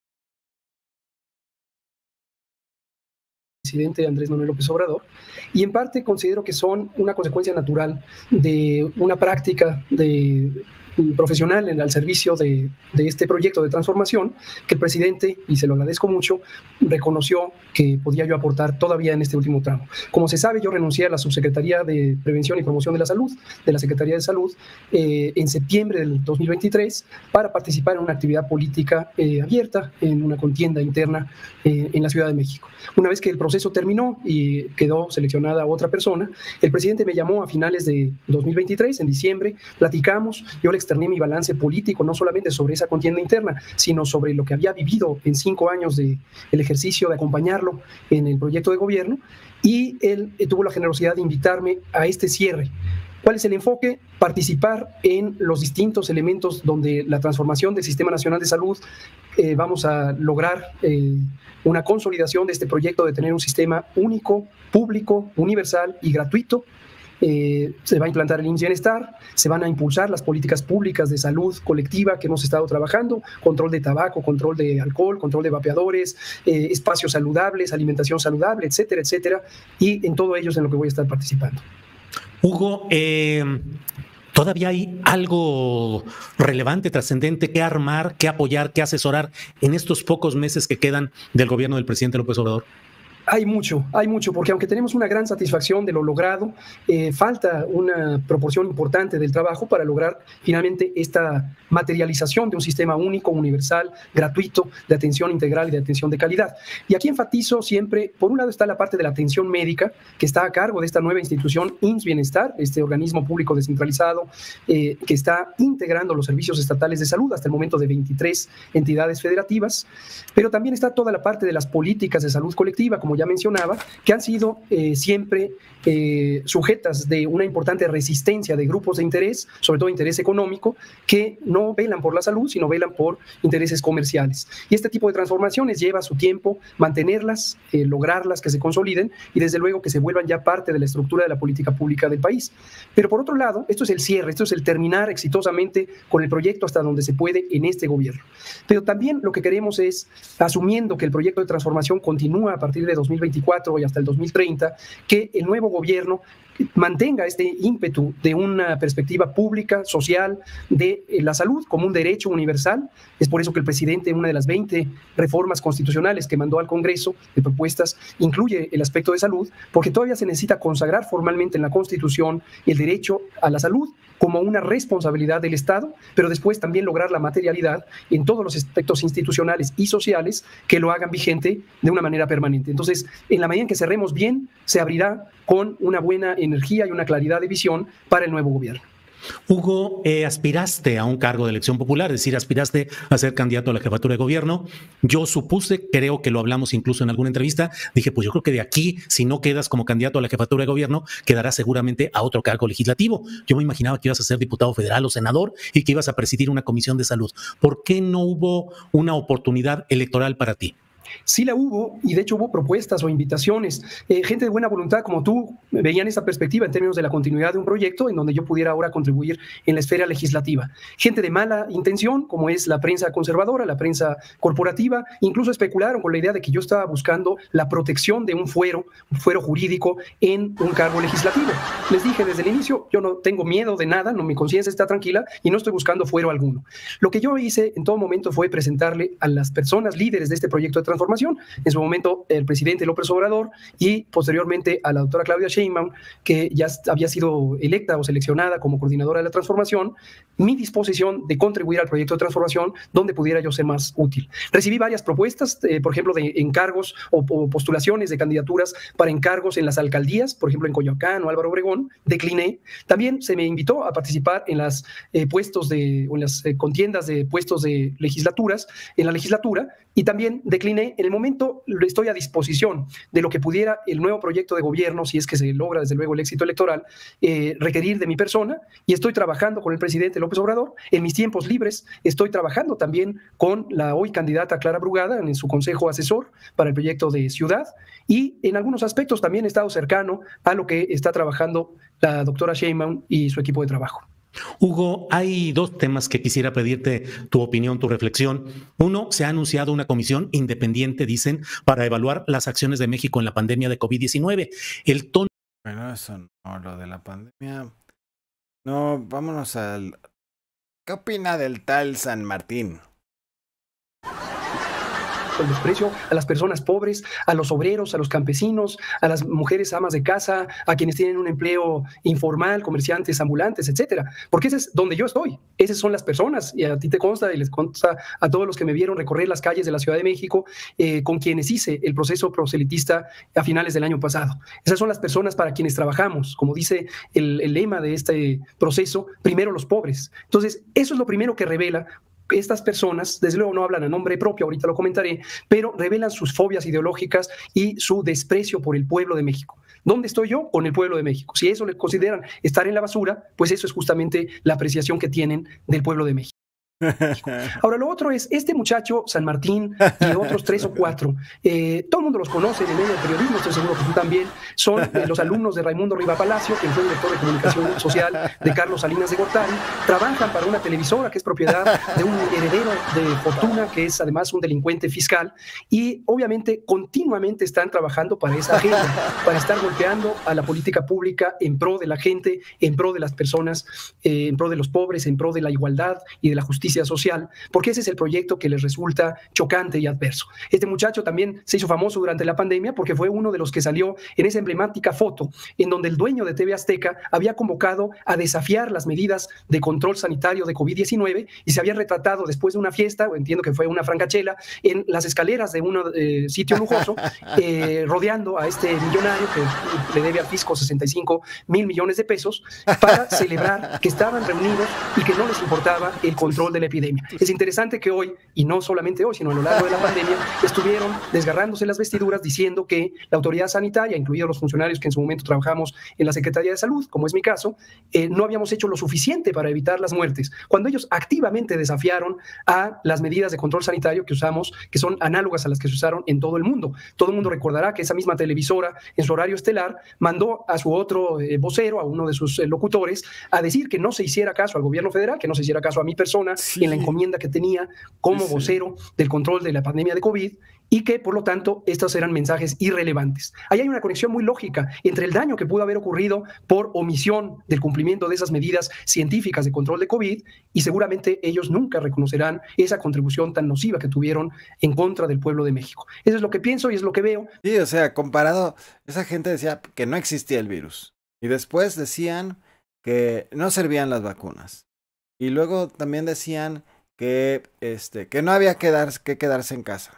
Presidente Andrés Manuel López Obrador, y en parte considero que son una consecuencia natural de una práctica profesional al servicio de este proyecto de transformación que el presidente, y se lo agradezco mucho, reconoció que podía yo aportar todavía en este último tramo. Como se sabe, yo renuncié a la Subsecretaría de Prevención y Promoción de la Salud, de la Secretaría de Salud, en septiembre del 2023, para participar en una actividad política abierta, en una contienda interna en la Ciudad de México. Una vez que el proceso terminó y quedó seleccionada otra persona, el presidente me llamó a finales de 2023, en diciembre, platicamos, yo le externé mi balance político, no solamente sobre esa contienda interna, sino sobre lo que había vivido en 5 años del ejercicio de acompañarlo en el proyecto de gobierno, y él tuvo la generosidad de invitarme a este cierre. ¿Cuál es el enfoque? Participar en los distintos elementos donde la transformación del Sistema Nacional de Salud vamos a lograr una consolidación de este proyecto de tener un sistema único, público, universal y gratuito. Se va a implantar el IMSS Bienestar, se van a impulsar las políticas públicas de salud colectiva que hemos estado trabajando, control de tabaco, control de alcohol, control de vapeadores, espacios saludables, alimentación saludable, etcétera, etcétera, y en todo ello es en lo que voy a estar participando. Hugo, ¿todavía hay algo relevante, trascendente que armar, que apoyar, que asesorar en estos pocos meses que quedan del gobierno del presidente López Obrador? Hay mucho, porque aunque tenemos una gran satisfacción de lo logrado, falta una proporción importante del trabajo para lograr finalmente esta materialización de un sistema único, universal, gratuito, de atención integral y de atención de calidad. Y aquí enfatizo siempre, por un lado está la parte de la atención médica, que está a cargo de esta nueva institución IMSS Bienestar, este organismo público descentralizado que está integrando los servicios estatales de salud, hasta el momento de 23 entidades federativas, pero también está toda la parte de las políticas de salud colectiva, como ya mencionaba, que han sido siempre sujetas de una importante resistencia de grupos de interés, sobre todo interés económico, que no velan por la salud, sino velan por intereses comerciales. Y este tipo de transformaciones lleva su tiempo mantenerlas, lograrlas, que se consoliden y desde luego que se vuelvan ya parte de la estructura de la política pública del país. Pero por otro lado, esto es el cierre, esto es el terminar exitosamente con el proyecto hasta donde se puede en este gobierno. Pero también lo que queremos es, asumiendo que el proyecto de transformación continúa a partir de 2024 y hasta el 2030, que el nuevo gobierno mantenga este ímpetu de una perspectiva pública, social, de la salud como un derecho universal. Es por eso que el presidente, en una de las 20 reformas constitucionales que mandó al Congreso de propuestas, incluye el aspecto de salud, porque todavía se necesita consagrar formalmente en la Constitución el derecho a la salud como una responsabilidad del Estado, pero después también lograr la materialidad en todos los aspectos institucionales y sociales que lo hagan vigente de una manera permanente. Entonces, en la medida en que cerremos bien, se abrirá con una buena energía y una claridad de visión para el nuevo gobierno. Hugo, aspiraste a un cargo de elección popular, es decir, aspiraste a ser candidato a la jefatura de gobierno. Yo supuse, creo que lo hablamos incluso en alguna entrevista, dije, pues yo creo que de aquí, si no quedas como candidato a la jefatura de gobierno, quedarás seguramente a otro cargo legislativo. Yo me imaginaba que ibas a ser diputado federal o senador y que ibas a presidir una comisión de salud. ¿Por qué no hubo una oportunidad electoral para ti? Sí la hubo, y de hecho hubo propuestas o invitaciones. Gente de buena voluntad como tú veían esa perspectiva en términos de la continuidad de un proyecto en donde yo pudiera ahora contribuir en la esfera legislativa. Gente de mala intención, como es la prensa conservadora, la prensa corporativa, incluso especularon con la idea de que yo estaba buscando la protección de un fuero jurídico en un cargo legislativo. Les dije desde el inicio, yo no tengo miedo de nada, mi conciencia está tranquila y no estoy buscando fuero alguno. Lo que yo hice en todo momento fue presentarle a las personas líderes de este proyecto de transformación, en su momento el presidente López Obrador y posteriormente a la doctora Claudia Sheinbaum, que ya había sido electa o seleccionada como coordinadora de la transformación, mi disposición de contribuir al proyecto de transformación donde pudiera yo ser más útil. Recibí varias propuestas, por ejemplo, de encargos o postulaciones de candidaturas para encargos en las alcaldías, por ejemplo en Coyoacán o Álvaro Obregón, decliné. También se me invitó a participar en las contiendas de puestos de legislaturas, en la legislatura, y también decliné. En el momento estoy a disposición de lo que pudiera el nuevo proyecto de gobierno, si es que se logra desde luego el éxito electoral, requerir de mi persona, y estoy trabajando con el presidente López Obrador. En mis tiempos libres estoy trabajando también con la hoy candidata Clara Brugada en su consejo asesor para el proyecto de ciudad, y en algunos aspectos también he estado cercano a lo que está trabajando la doctora Sheinbaum y su equipo de trabajo. Hugo, hay dos temas que quisiera pedirte tu opinión, tu reflexión. Uno, se ha anunciado una comisión independiente, dicen, para evaluar las acciones de México en la pandemia de COVID-19. El tono... Bueno, eso no, lo de la pandemia. No, vámonos al... ¿Qué opina del tal San Martín? El desprecio a las personas pobres, a los obreros, a los campesinos, a las mujeres amas de casa, a quienes tienen un empleo informal, comerciantes, ambulantes, etcétera. Porque ese es donde yo estoy. Esas son las personas, y a ti te consta y les consta a todos los que me vieron recorrer las calles de la Ciudad de México, con quienes hice el proceso proselitista a finales del año pasado. Esas son las personas para quienes trabajamos. Como dice el lema de este proceso, primero los pobres. Entonces, eso es lo primero que revela. Estas personas, desde luego no hablan a nombre propio, ahorita lo comentaré, pero revelan sus fobias ideológicas y su desprecio por el pueblo de México. ¿Dónde estoy yo? Con el pueblo de México. Si eso le consideran estar en la basura, pues eso es justamente la apreciación que tienen del pueblo de México. Ahora, lo otro es, este muchacho, San Martín, y otros 3 o 4, todo el mundo los conoce en el medio del periodismo, estoy seguro que tú también, son los alumnos de Raimundo Riva Palacio, quien fue director de comunicación social de Carlos Salinas de Gortari, trabajan para una televisora que es propiedad de un heredero de fortuna, que es además un delincuente fiscal, y obviamente continuamente están trabajando para esa agenda, para estar golpeando a la política pública en pro de la gente, en pro de las personas, en pro de los pobres, en pro de la igualdad y de la justicia justicia social, porque ese es el proyecto que les resulta chocante y adverso. Este muchacho también se hizo famoso durante la pandemia porque fue uno de los que salió en esa emblemática foto en donde el dueño de TV Azteca había convocado a desafiar las medidas de control sanitario de COVID-19 y se había retratado después de una fiesta, o entiendo que fue una francachela, en las escaleras de un sitio lujoso, rodeando a este millonario que le debe al fisco 65,000 millones de pesos para celebrar que estaban reunidos y que no les importaba el control de la epidemia. Es interesante que hoy, y no solamente hoy, sino a lo largo de la pandemia, estuvieron desgarrándose las vestiduras diciendo que la autoridad sanitaria, incluidos los funcionarios que en su momento trabajamos en la Secretaría de Salud, como es mi caso, no habíamos hecho lo suficiente para evitar las muertes, cuando ellos activamente desafiaron a las medidas de control sanitario que usamos, que son análogas a las que se usaron en todo el mundo. Todo el mundo recordará que esa misma televisora, en su horario estelar, mandó a su otro vocero, a uno de sus locutores, a decir que no se hiciera caso al gobierno federal, que no se hiciera caso a mi persona en la encomienda que tenía como vocero del control de la pandemia de COVID, y que, por lo tanto, estos eran mensajes irrelevantes. Ahí hay una conexión muy lógica entre el daño que pudo haber ocurrido por omisión del cumplimiento de esas medidas científicas de control de COVID, y seguramente ellos nunca reconocerán esa contribución tan nociva que tuvieron en contra del pueblo de México. Eso es lo que pienso y es lo que veo. Sí, o sea, comparado, esa gente decía que no existía el virus. Y después decían que no servían las vacunas. Y luego también decían que no había que quedarse en casa.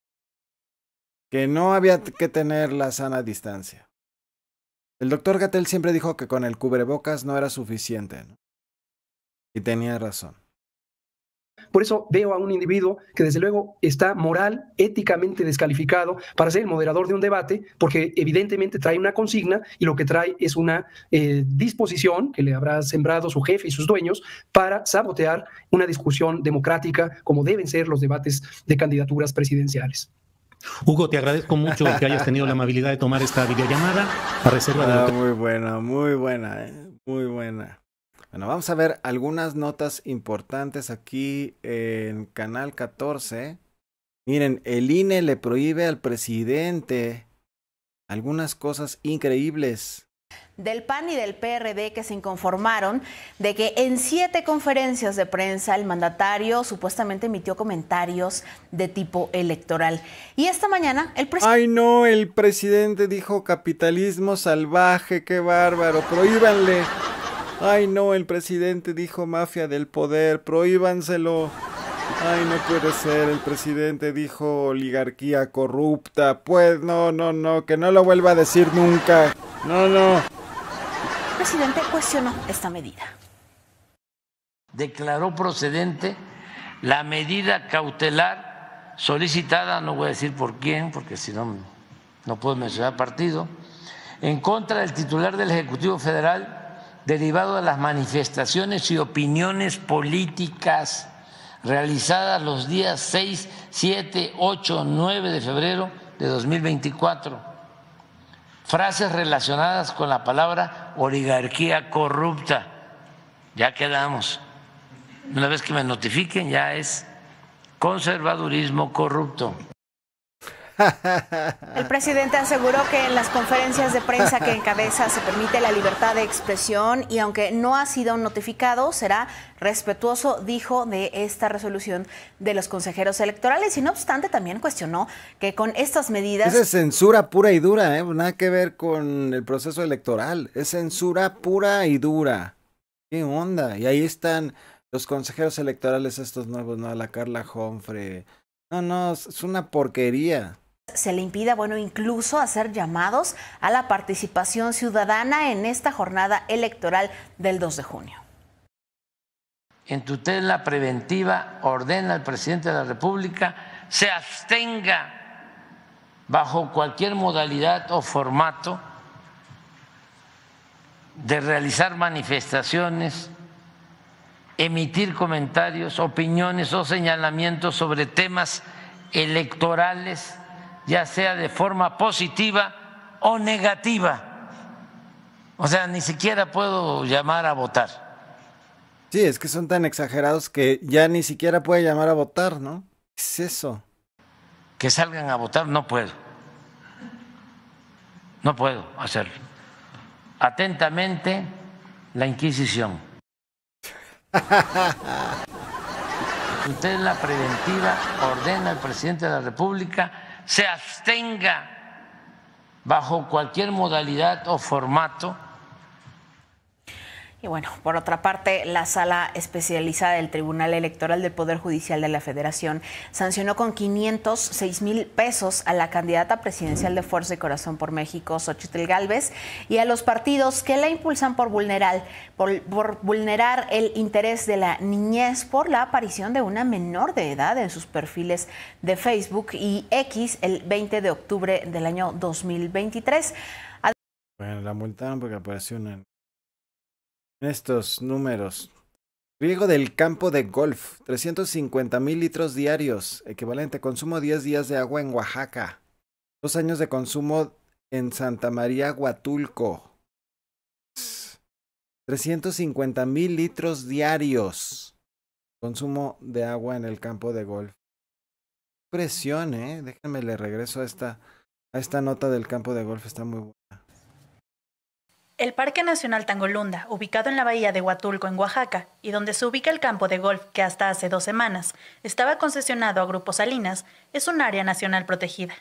Que no había que tener la sana distancia. El doctor Gatell siempre dijo que con el cubrebocas no era suficiente, ¿no? Y tenía razón. Por eso veo a un individuo que desde luego está moral, éticamente descalificado para ser el moderador de un debate, porque evidentemente trae una consigna y lo que trae es una disposición que le habrá sembrado su jefe y sus dueños para sabotear una discusión democrática como deben ser los debates de candidaturas presidenciales. Hugo, te agradezco mucho que hayas tenido la amabilidad de tomar esta videollamada a reserva de lo que... Muy buena, muy buena, muy buena. Bueno, vamos a ver algunas notas importantes aquí en Canal 14. Miren, el INE le prohíbe al presidente algunas cosas increíbles. Del PAN y del PRD, que se inconformaron de que en 7 conferencias de prensa el mandatario supuestamente emitió comentarios de tipo electoral. Y esta mañana el presidente... ¡Ay no! El presidente dijo capitalismo salvaje, qué bárbaro, prohíbanle. ¡Ay no! El presidente dijo mafia del poder, prohíbanselo. ¡Ay, no puede ser! El presidente dijo oligarquía corrupta. Pues no, que no lo vuelva a decir nunca. No. El presidente cuestionó esta medida. Declaró procedente la medida cautelar solicitada, no voy a decir por quién, porque si no, no puedo mencionar partido, en contra del titular del Ejecutivo Federal, derivado de las manifestaciones y opiniones políticas realizadas los días 6, 7, 8, 9 de febrero de 2024. Frases relacionadas con la palabra oligarquía corrupta. Ya quedamos. Una vez que me notifiquen, ya es conservadurismo corrupto. El presidente aseguró que en las conferencias de prensa que encabeza se permite la libertad de expresión y aunque no ha sido notificado, será respetuoso, dijo, de esta resolución de los consejeros electorales. Y no obstante, también cuestionó que con estas medidas... Esa es censura pura y dura, nada que ver con el proceso electoral. Es censura pura y dura. ¿Qué onda? Y ahí están los consejeros electorales estos nuevos, ¿no? La Carla Humphrey. No, es una porquería. Se le impida, incluso hacer llamados a la participación ciudadana en esta jornada electoral del 2 de junio. En tutela preventiva ordena al presidente de la República se abstenga bajo cualquier modalidad o formato de realizar manifestaciones, emitir comentarios, opiniones o señalamientos sobre temas electorales, ya sea de forma positiva o negativa. O sea, ni siquiera puedo llamar a votar. Sí, es que son tan exagerados que ya ni siquiera puede llamar a votar, ¿no? ¿Qué es eso? Que salgan a votar, no puedo. No puedo hacerlo. Atentamente, la Inquisición. tutela preventiva ordena al presidente de la República se abstenga bajo cualquier modalidad o formato. Y bueno, por otra parte, la Sala Especializada del Tribunal Electoral del Poder Judicial de la Federación sancionó con 506,000 pesos a la candidata presidencial de Fuerza y Corazón por México, Xochitl Gálvez, y a los partidos que la impulsan por vulnerar el interés de la niñez por la aparición de una menor de edad en sus perfiles de Facebook y X el 20 de octubre del año 2023. Bueno, la multaron porque apareció estos números. Riego del campo de golf, 350,000 litros diarios, equivalente. Consumo 10 días de agua en Oaxaca. 2 años de consumo en Santa María, Huatulco. 350,000 litros diarios. Consumo de agua en el campo de golf. Presión, Déjenme le regreso a esta nota del campo de golf, está muy buena. El Parque Nacional Tangolunda, ubicado en la bahía de Huatulco, en Oaxaca, y donde se ubica el campo de golf que hasta hace 2 semanas estaba concesionado a Grupo Salinas, es un área nacional protegida.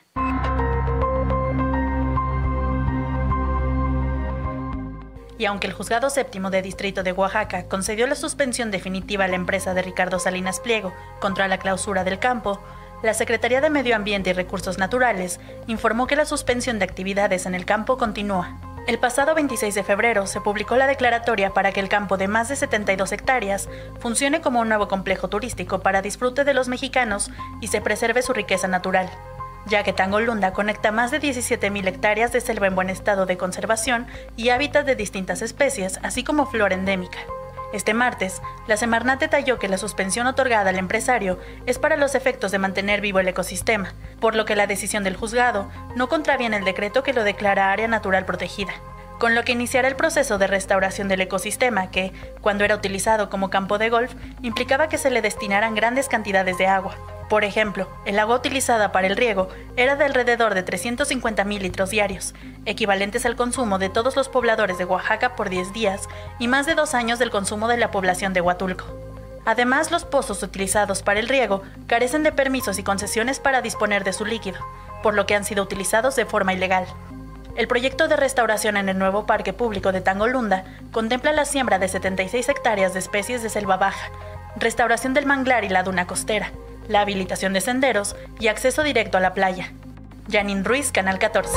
Y aunque el Juzgado Séptimo de Distrito de Oaxaca concedió la suspensión definitiva a la empresa de Ricardo Salinas Pliego contra la clausura del campo, la Secretaría de Medio Ambiente y Recursos Naturales informó que la suspensión de actividades en el campo continúa. El pasado 26 de febrero se publicó la declaratoria para que el campo de más de 72 hectáreas funcione como un nuevo complejo turístico para disfrute de los mexicanos y se preserve su riqueza natural, ya que Tangolunda conecta más de 17,000 hectáreas de selva en buen estado de conservación y hábitat de distintas especies, así como flora endémica. Este martes, la Semarnat detalló que la suspensión otorgada al empresario es para los efectos de mantener vivo el ecosistema, por lo que la decisión del juzgado no contraviene el decreto que lo declara área natural protegida, con lo que iniciará el proceso de restauración del ecosistema que, cuando era utilizado como campo de golf, implicaba que se le destinaran grandes cantidades de agua. Por ejemplo, el agua utilizada para el riego era de alrededor de 350,000 litros diarios, equivalentes al consumo de todos los pobladores de Oaxaca por 10 días y más de 2 años del consumo de la población de Huatulco. Además, los pozos utilizados para el riego carecen de permisos y concesiones para disponer de su líquido, por lo que han sido utilizados de forma ilegal. El proyecto de restauración en el nuevo parque público de Tangolunda contempla la siembra de 76 hectáreas de especies de selva baja, restauración del manglar y la duna costera, la habilitación de senderos y acceso directo a la playa. Janine Ruiz, Canal 14.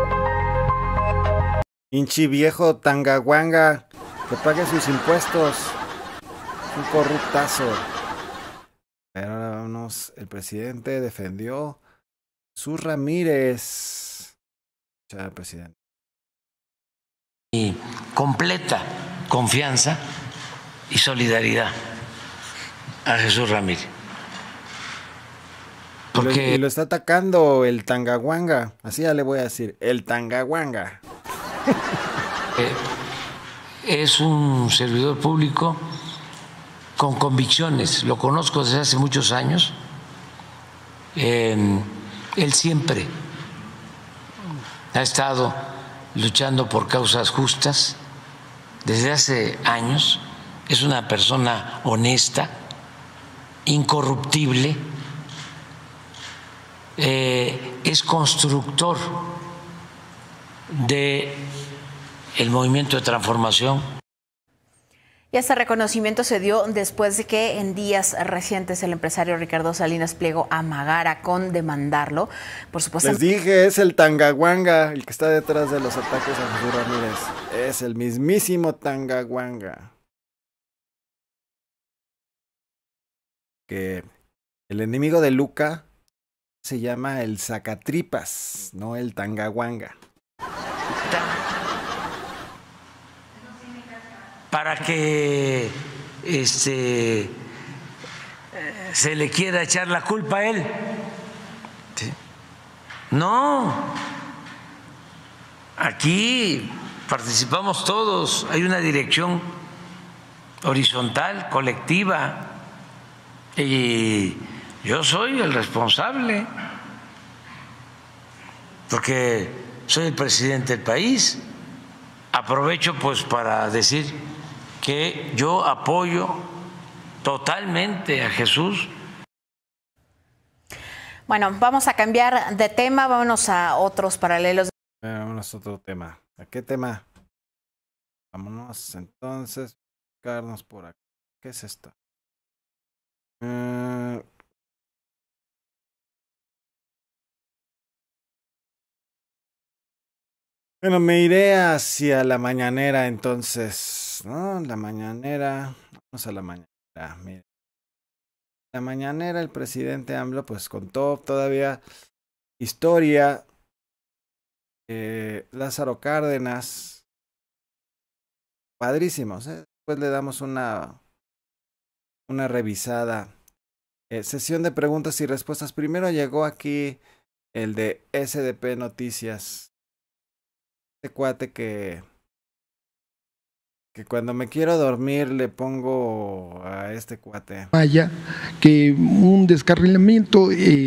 Hinchi viejo tangahuanga, que pague sus impuestos. Un corruptazo. Pero ahora vámonos. El presidente defendió Jesús Ramírez. Chao, presidente. Y completa confianza y solidaridad a Jesús Ramírez. Porque... Y lo está atacando el tangahuanga. Así ya le voy a decir, el tangahuanga. Es un servidor público con convicciones. Lo conozco desde hace muchos años. Él siempre ha estado luchando por causas justas desde hace años. Es una persona honesta, incorruptible. Es constructor de el movimiento de transformación. Y este reconocimiento se dio después de que en días recientes el empresario Ricardo Salinas Pliego amagara con demandarlo. Por supuesto. Les dije, es el tangahuanga el que está detrás de los ataques a Jesús Ramírez. Es el mismísimo tangahuanga. Que el enemigo de Luca se llama el sacatripas, no el tangahuanga. Para que se le quiera echar la culpa a él. ¿Sí? No, aquí participamos todos, hay una dirección horizontal, colectiva, y yo soy el responsable, porque soy el presidente del país. Aprovecho pues para decir que yo apoyo totalmente a Jesús. Bueno, vamos a cambiar de tema, vámonos a otros paralelos. Vámonos a otro tema. ¿A qué tema? Vámonos entonces, buscarnos por aquí. ¿Qué es esto? Bueno, me iré hacia la mañanera entonces, ¿no? La mañanera, vamos a la mañanera, mire. La mañanera el presidente AMLO pues contó todavía historia. Lázaro Cárdenas, padrísimos, ¿eh? Después le damos una revisada. Sesión de preguntas y respuestas. Primero llegó aquí el de SDP Noticias. Este cuate que cuando me quiero dormir le pongo a este cuate. Vaya, que un descarrilamiento,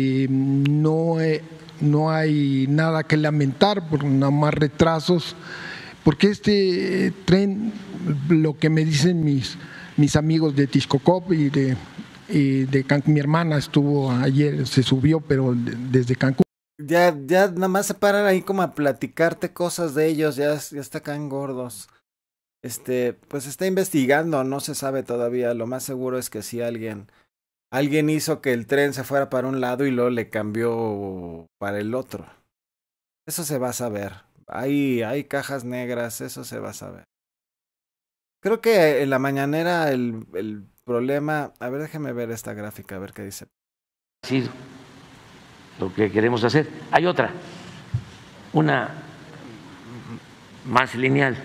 no hay nada que lamentar, por nada más retrasos, porque este tren, lo que me dicen mis amigos de Tixcocop y de Cancún, mi hermana estuvo ayer, se subió, pero desde Cancún. Ya nada más se paran ahí como a platicarte cosas de ellos, ya está caen gordos. Pues está investigando, no se sabe todavía, lo más seguro es que sí alguien hizo que el tren se fuera para un lado y luego le cambió para el otro. Eso se va a saber. Hay cajas negras, eso se va a saber. Creo que en la mañanera el problema... A ver, déjeme ver esta gráfica, a ver qué dice. Sí, lo que queremos hacer. Hay otra, una más lineal.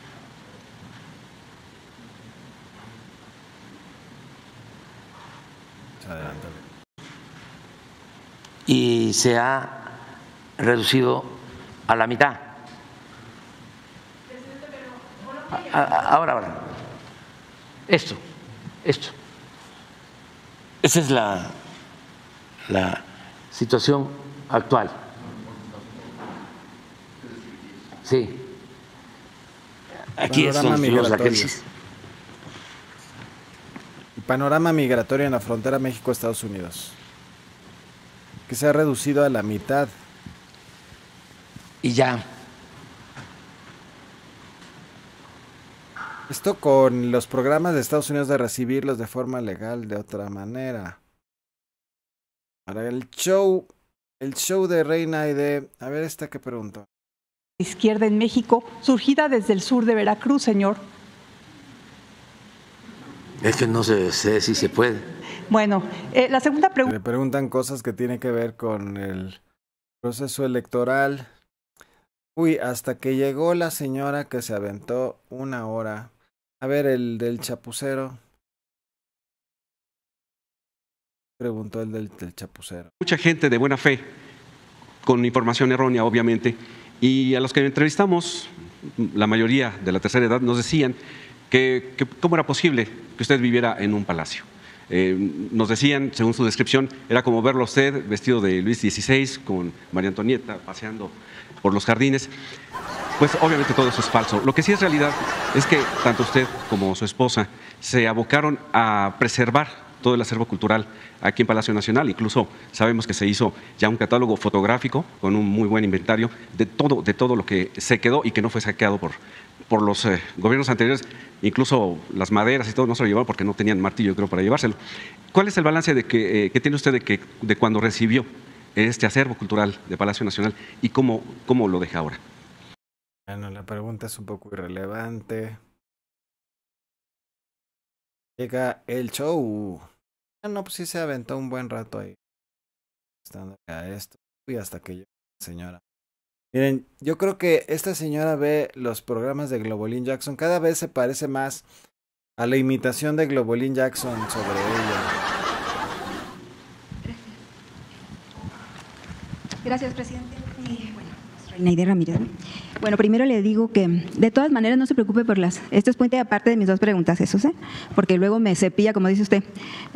Adelántale. Y se ha reducido a la mitad. Ahora. Esto. Esa es la situación actual. Sí. Aquí es donde tuvimos la crisis. Panorama migratorio en la frontera México-Estados Unidos, que se ha reducido a la mitad. Y ya. Esto con los programas de Estados Unidos de recibirlos de forma legal de otra manera. Ahora el show de Reina y de... A ver, esta que pregunto. Izquierda en México, surgida desde el sur de Veracruz, señor. Es que no sé si se puede. Bueno, la segunda pregunta. Le preguntan cosas que tienen que ver con el proceso electoral. Uy, hasta que llegó la señora que se aventó 1 hora. A ver, el del chapucero. Preguntó el del chapucero. Mucha gente de buena fe, con información errónea, obviamente, y a los que entrevistamos, la mayoría de la tercera edad, nos decían que cómo era posible que usted viviera en un palacio. Nos decían, según su descripción, era como verlo a usted vestido de Luis XVI, con María Antonieta paseando por los jardines. Pues obviamente todo eso es falso. Lo que sí es realidad es que tanto usted como su esposa se abocaron a preservar todo el acervo cultural aquí en Palacio Nacional. Incluso sabemos que se hizo ya un catálogo fotográfico con un muy buen inventario de todo lo que se quedó y que no fue saqueado por los gobiernos anteriores. Incluso las maderas y todo no se lo llevaron porque no tenían martillo, creo, para llevárselo. ¿Cuál es el balance que tiene usted de cuando recibió este acervo cultural de Palacio Nacional y cómo lo deja ahora? Bueno, la pregunta es un poco irrelevante. Llega el show. No, pues sí se aventó un buen rato ahí. Estando a esto. Y hasta que llegó la señora. Miren, yo creo que esta señora ve los programas de Globolin Jackson. Cada vez se parece más a la imitación de Globolin Jackson sobre ella. Gracias, presidente. Reina Ramírez. Bueno, primero le digo que de todas maneras no se preocupe por esto es puente aparte de mis 2 preguntas, eso, ¿sí? Porque luego me cepilla, como dice usted.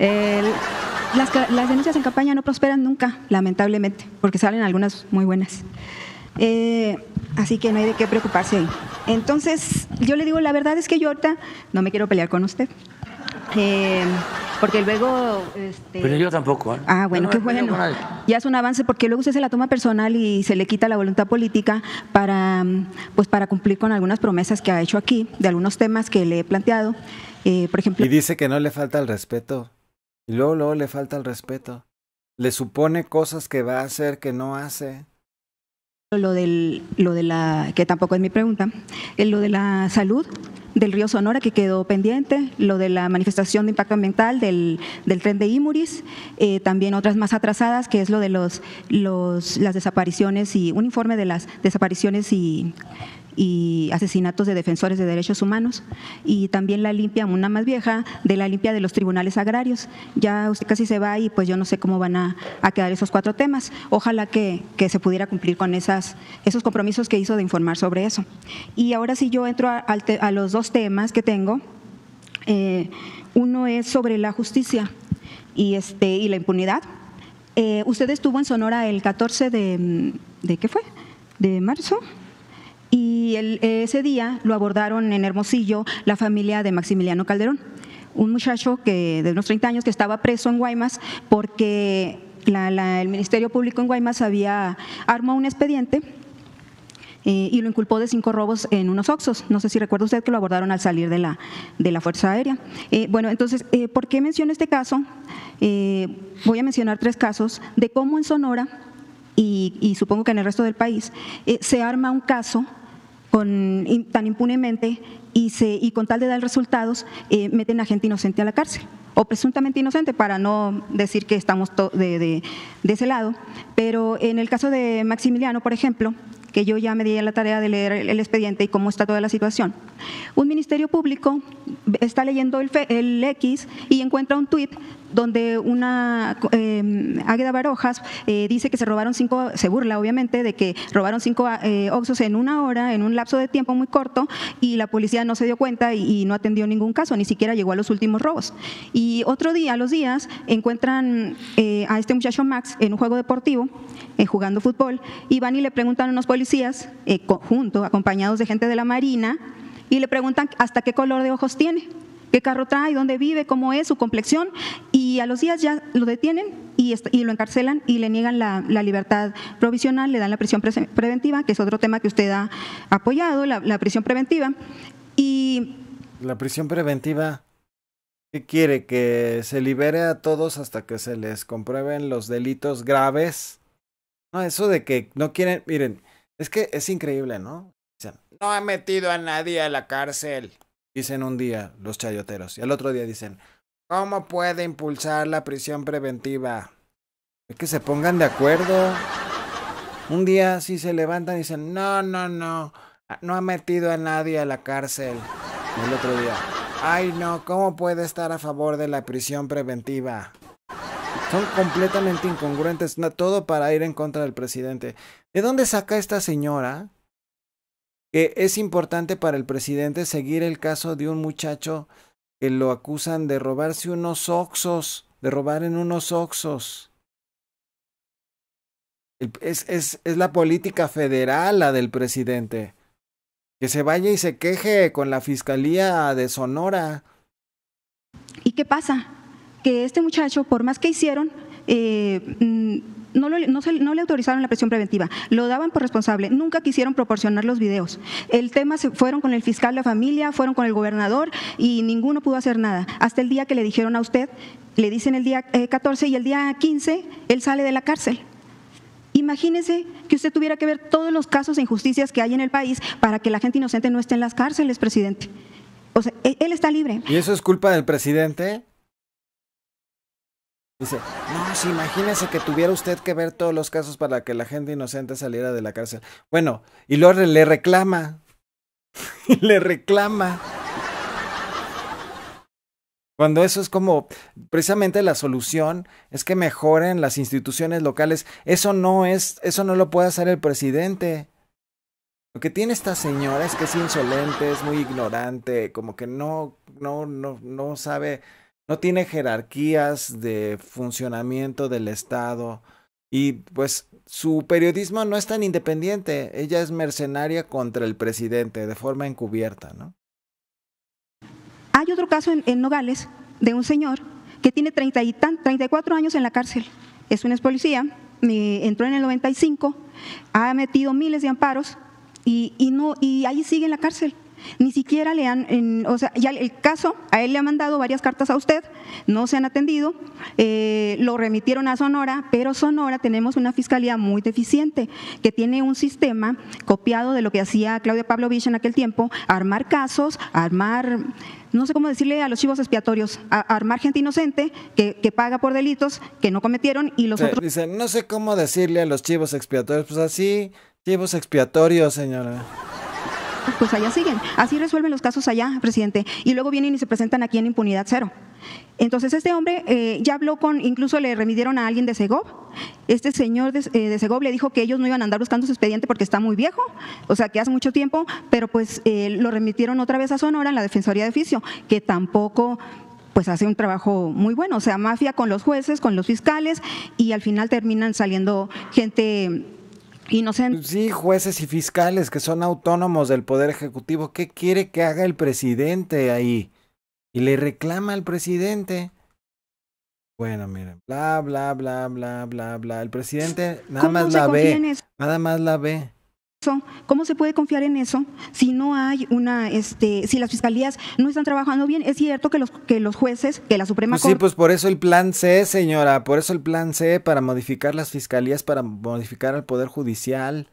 Las denuncias en campaña no prosperan nunca, lamentablemente, porque salen algunas muy buenas. Así que no hay de qué preocuparse ahí. Entonces, yo le digo, la verdad es que yo ahorita no me quiero pelear con usted. porque luego... Pero yo tampoco. Ah, bueno, qué Yo no me peleo bueno. con nadie. Ya es un avance porque luego usted se la toma personal y se le quita la voluntad política para, pues, para cumplir con algunas promesas que ha hecho aquí, de algunos temas que le he planteado. Por ejemplo... Y dice que no le falta el respeto. Y luego le falta el respeto. Le supone cosas que va a hacer que no hace. Lo de la, que tampoco es mi pregunta, lo de la salud del río Sonora que quedó pendiente, lo de la manifestación de impacto ambiental del tren de Imuris, también otras más atrasadas, que es lo de las desapariciones y un informe de las desapariciones y asesinatos de defensores de derechos humanos, y también la limpia, una más vieja, de la limpia de los tribunales agrarios. Ya usted casi se va y pues yo no sé cómo van a quedar esos 4 temas. Ojalá que se pudiera cumplir con esos compromisos que hizo de informar sobre eso. Y ahora sí yo entro a los 2 temas que tengo. Uno es sobre la justicia y la impunidad. Usted estuvo en Sonora el 14 ¿de qué fue? ¿De marzo? Y ese día lo abordaron en Hermosillo la familia de Maximiliano Calderón, un muchacho de unos 30 años que estaba preso en Guaymas porque el Ministerio Público en Guaymas armó un expediente y lo inculpó de 5 robos en unos Oxxos. No sé si recuerda usted que lo abordaron al salir de la Fuerza Aérea. Bueno, entonces, ¿por qué menciono este caso? Voy a mencionar 3 casos de cómo en Sonora y supongo que en el resto del país se arma un caso tan impunemente y con tal de dar resultados meten a gente inocente a la cárcel o presuntamente inocente, para no decir que estamos de ese lado. Pero en el caso de Maximiliano, por ejemplo, que yo ya me di a la tarea de leer el expediente y cómo está toda la situación. Un ministerio público está leyendo el X y encuentra un tuit donde Águeda Barojas dice que se burla obviamente de que robaron 5 Oxxos en 1 hora, en un lapso de tiempo muy corto, y la policía no se dio cuenta y no atendió ningún caso, ni siquiera llegó a los últimos robos. Y otro día, a los días, encuentran a este muchacho Max en un juego deportivo, jugando fútbol, y van y le preguntan a unos policías, acompañados de gente de la Marina, y le preguntan hasta qué color de ojos tiene, qué carro trae, dónde vive, cómo es su complexión, y a los días ya lo detienen y lo encarcelan y le niegan la libertad provisional, le dan la prisión preventiva, que es otro tema que usted ha apoyado, la prisión preventiva. Y la prisión preventiva, ¿qué quiere? ¿Que se libere a todos hasta que se les comprueben los delitos graves? No, eso de que no quieren, miren, es que es increíble, ¿no? Dicen, no ha metido a nadie a la cárcel. Dicen un día los chayoteros y al otro día dicen, ¿cómo puede impulsar la prisión preventiva? Es que se pongan de acuerdo. Un día sí se levantan y dicen, no ha metido a nadie a la cárcel. Y el otro día, ay no, ¿cómo puede estar a favor de la prisión preventiva? Son completamente incongruentes, todo para ir en contra del presidente. ¿De dónde saca esta señora que es importante para el presidente seguir el caso de un muchacho que lo acusan de robarse unos Oxxos, de robar en unos Oxxos? Es la política federal la del presidente. Que se vaya y se queje con la Fiscalía de Sonora. ¿Y qué pasa? Que este muchacho, por más que hicieron, no le autorizaron la prisión preventiva, lo daban por responsable, nunca quisieron proporcionar los videos. El tema fueron con el fiscal de la familia, fueron con el gobernador y ninguno pudo hacer nada. Hasta el día que le dijeron a usted, le dicen el día 14 y el día 15, él sale de la cárcel. Imagínese que usted tuviera que ver todos los casos de injusticias que hay en el país para que la gente inocente no esté en las cárceles, presidente. O sea, él está libre. ¿Y eso es culpa del presidente? Dice, no, sí, imagínese que tuviera usted que ver todos los casos para que la gente inocente saliera de la cárcel. Bueno, y luego le reclama. Le reclama. Cuando eso es como, precisamente la solución es que mejoren las instituciones locales. Eso no lo puede hacer el presidente. Lo que tiene esta señora es que es insolente, es muy ignorante, como que no sabe, no tiene jerarquías de funcionamiento del Estado. Y pues su periodismo no es tan independiente. Ella es mercenaria contra el presidente, de forma encubierta, ¿no? Hay otro caso en Nogales de un señor que tiene 34 años en la cárcel. Es un ex policía, entró en el 95, ha metido miles de amparos y ahí sigue en la cárcel. Ni siquiera le han, o sea, ya el caso, a él le han mandado varias cartas a usted, no se han atendido, lo remitieron a Sonora, pero Sonora tenemos una fiscalía muy deficiente, que tiene un sistema copiado de lo que hacía Claudia Pavlovich en aquel tiempo, armar casos, armar, no sé cómo decirle a los chivos expiatorios, armar gente inocente que paga por delitos que no cometieron y los otros… Dice, no sé cómo decirle a los chivos expiatorios, pues así, chivos expiatorios, señora. Pues allá siguen, así resuelven los casos allá, presidente, y luego vienen y se presentan aquí en impunidad cero. Entonces este hombre ya habló incluso le remitieron a alguien de Segov, este señor de Segov le dijo que ellos no iban a andar buscando su expediente porque está muy viejo, o sea que hace mucho tiempo, pero pues lo remitieron otra vez a Sonora en la Defensoría de Oficio, que tampoco… pues hace un trabajo muy bueno, o sea, mafia con los jueces, con los fiscales, y al final terminan saliendo gente… inocente. Sí, jueces y fiscales que son autónomos del Poder Ejecutivo. ¿Qué quiere que haga el presidente ahí? Y le reclama al presidente. Bueno, miren, bla, bla, bla, bla, bla, bla. El presidente nada más la ve, nada más la ve. ¿Cómo se puede confiar en eso si no hay si las fiscalías no están trabajando bien? Es cierto que los jueces, que la Suprema Corte… Sí, pues por eso el plan C, señora, por eso el plan C, para modificar las fiscalías, para modificar al Poder Judicial.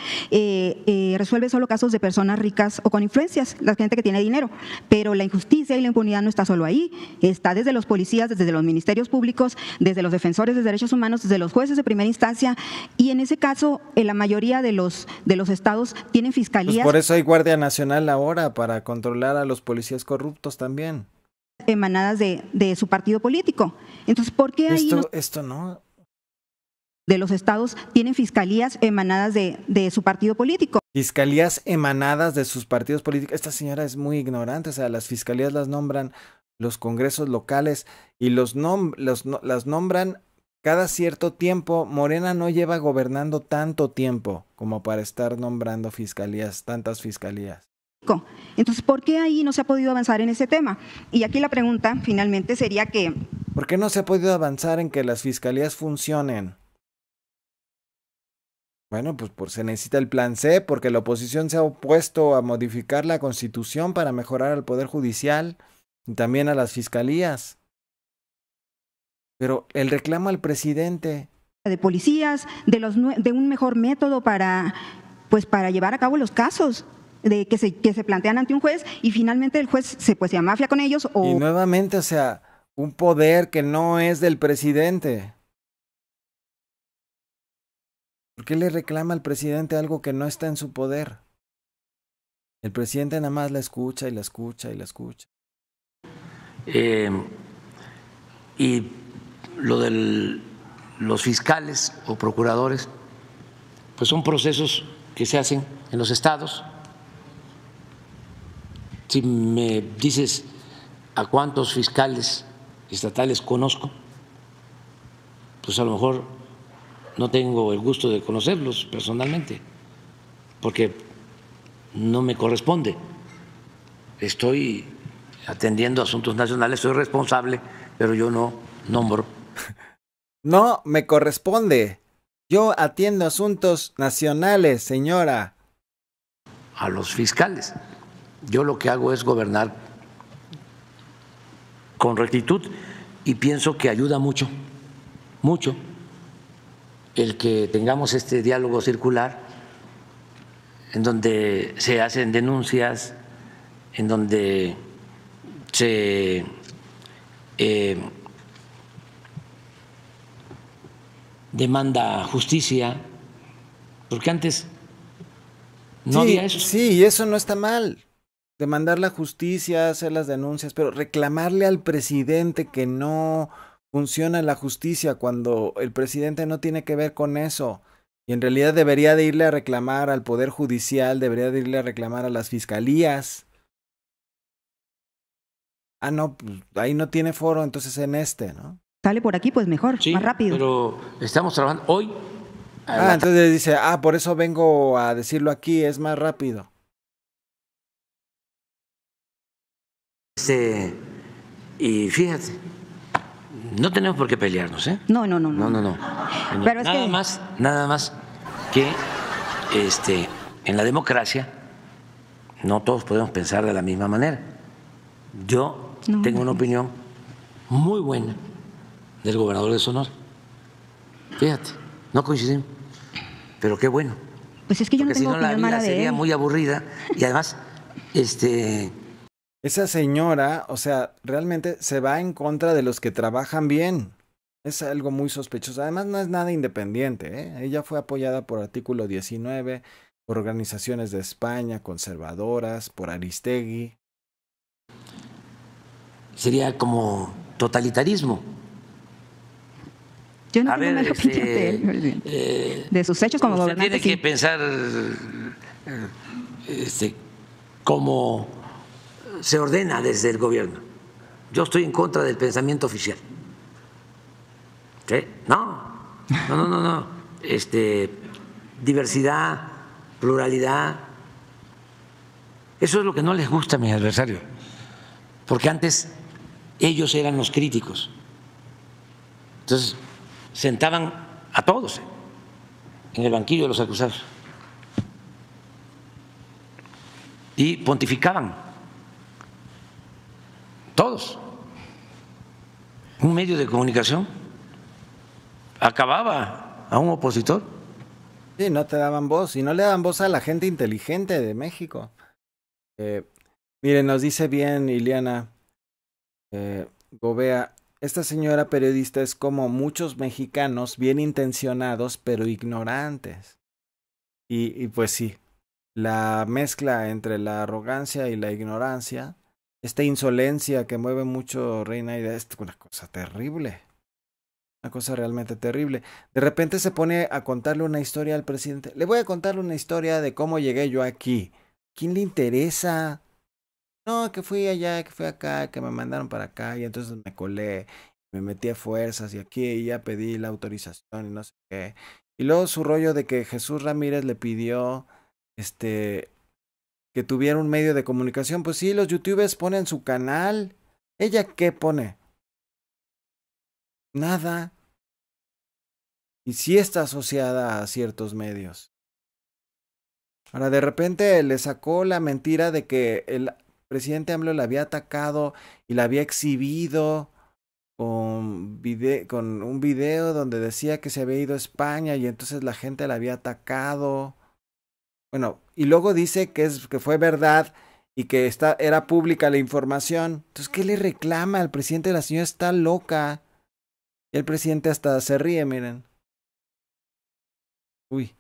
Resuelve solo casos de personas ricas o con influencias, la gente que tiene dinero, pero la injusticia y la impunidad no está solo ahí, está desde los policías, desde los ministerios públicos, desde los defensores de derechos humanos, desde los jueces de primera instancia, y en ese caso la mayoría de los estados tienen fiscalías. Pues por eso hay Guardia Nacional ahora, para controlar a los policías corruptos también. Emanadas de su partido político. Entonces, ¿por qué ahí esto no? De los estados tienen fiscalías emanadas de su partido político. Fiscalías emanadas de sus partidos políticos. Esta señora es muy ignorante, o sea, las fiscalías las nombran los congresos locales y las nombran cada cierto tiempo. Morena no lleva gobernando tanto tiempo como para estar nombrando fiscalías, tantas fiscalías. Entonces, ¿por qué ahí no se ha podido avanzar en ese tema? Y aquí la pregunta finalmente sería que… ¿por qué no se ha podido avanzar en que las fiscalías funcionen? Bueno, pues se necesita el plan C, porque la oposición se ha opuesto a modificar la Constitución para mejorar al Poder Judicial y también a las fiscalías. Pero el reclamo al presidente… de policías, de un mejor método para llevar a cabo los casos que se plantean ante un juez y finalmente el juez se mafia con ellos o… Y nuevamente, o sea, un poder que no es del presidente. ¿Por qué le reclama al presidente algo que no está en su poder? El presidente nada más la escucha y la escucha y la escucha. Y lo de los fiscales o procuradores, pues son procesos que se hacen en los estados. Si me dices a cuántos fiscales estatales conozco, pues a lo mejor no tengo el gusto de conocerlos personalmente, porque no me corresponde. Estoy atendiendo asuntos nacionales, soy responsable, pero yo no nombro. No me corresponde. Yo atiendo asuntos nacionales, señora. A los fiscales. Yo lo que hago es gobernar con rectitud y pienso que ayuda mucho, mucho, el que tengamos este diálogo circular en donde se hacen denuncias, en donde se demanda justicia, porque antes no había eso. Sí, y eso no está mal. Demandar la justicia, hacer las denuncias, pero reclamarle al presidente que no funciona la justicia cuando el presidente no tiene que ver con eso. Y en realidad debería de irle a reclamar al Poder Judicial, debería de irle a reclamar a las fiscalías. Ah, no, pues ahí no tiene foro, entonces en ¿no? Sale por aquí, pues mejor, sí, más rápido. Pero estamos trabajando hoy. Entonces dice, por eso vengo a decirlo aquí, es más rápido. Y fíjate, no tenemos por qué pelearnos, ¿eh? No. Pero es nada más que en la democracia no todos podemos pensar de la misma manera. Yo tengo una opinión muy buena del gobernador de Sonora. Fíjate, no coincidimos, pero qué bueno. Pues es que yo porque no tengo si no la vida sería muy aburrida y además esa señora, o sea, realmente se va en contra de los que trabajan bien. Es algo muy sospechoso. Además, no es nada independiente, ¿eh? Ella fue apoyada por Artículo 19, por organizaciones de España, conservadoras, por Aristegui. Sería como totalitarismo. Yo no tengo mala opinión de él, presidente. De sus hechos como gobernante. Tiene que pensar cómo se ordena desde el gobierno. Yo estoy en contra del pensamiento oficial. ¿Sí? No. Diversidad, pluralidad. Eso es lo que no les gusta a mis adversarios. Porque antes ellos eran los críticos. Entonces sentaban a todos en el banquillo de los acusados y pontificaban. Todos. Un medio de comunicación acababa a un opositor. Sí, no te daban voz. Y no le daban voz a la gente inteligente de México. Miren, nos dice bien Ileana Gobea, esta señora periodista es como muchos mexicanos bien intencionados pero ignorantes. Y pues sí, la mezcla entre la arrogancia y la ignorancia, esta insolencia que mueve mucho Reina Aida, es una cosa terrible. Una cosa realmente terrible. De repente se pone a contarle una historia al presidente. Le voy a contarle una historia de cómo llegué yo aquí. ¿Quién le interesa? No, que fui allá, que fui acá, que me mandaron para acá y entonces me colé, me metí a fuerzas y aquí y ya pedí la autorización y no sé qué. Y luego su rollo de que Jesús Ramírez le pidió que tuviera un medio de comunicación. Pues sí, los youtubers ponen su canal. ¿Ella qué pone? Nada. Y sí está asociada a ciertos medios. Ahora, de repente le sacó la mentira de que el presidente AMLO la había atacado y la había exhibido con un video donde decía que se había ido a España y entonces la gente la había atacado. Bueno, y luego dice que fue verdad y que era pública la información. Entonces, ¿qué le reclama al presidente? La señora está loca. Y el presidente hasta se ríe, miren. Uy.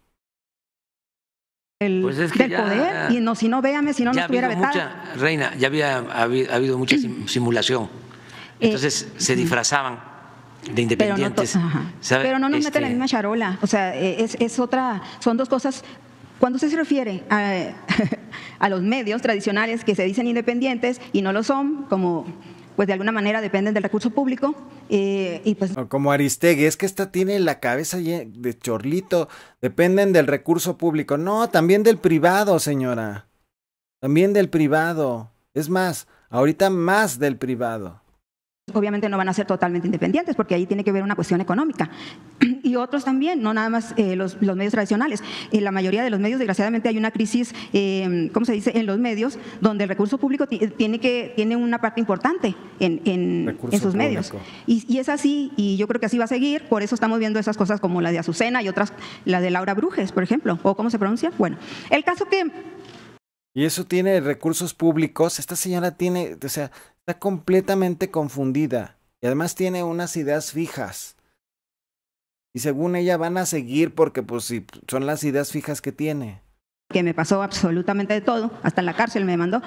Pues es que del poder, y no, si no, véame, si no, no estuviera vetado. Reina, ya había habido mucha simulación. Entonces se disfrazaban de independientes. Pero no nos meten en la misma charola. O sea, es otra, son dos cosas. Cuando usted se refiere a los medios tradicionales que se dicen independientes y no lo son, como pues de alguna manera dependen del recurso público, y pues como Aristegui, es que esta tiene la cabeza de chorlito, dependen del recurso público. No, también del privado, señora. También del privado. Es más, ahorita más del privado. Obviamente no van a ser totalmente independientes porque ahí tiene que ver una cuestión económica. Y otros también, no nada más los medios tradicionales. En la mayoría de los medios, desgraciadamente, hay una crisis, ¿cómo se dice?, en los medios, donde el recurso público tiene una parte importante en sus medios. Y es así, y yo creo que así va a seguir. Por eso estamos viendo esas cosas como la de Azucena y otras, la de Laura Brujes, por ejemplo. ¿O cómo se pronuncia? Bueno, el caso que... Y eso tiene recursos públicos. Esta señora tiene, o sea, está completamente confundida. Y además tiene unas ideas fijas. Y según ella van a seguir porque pues sí, son las ideas fijas que tiene. Que me pasó absolutamente de todo, hasta en la cárcel me mandó.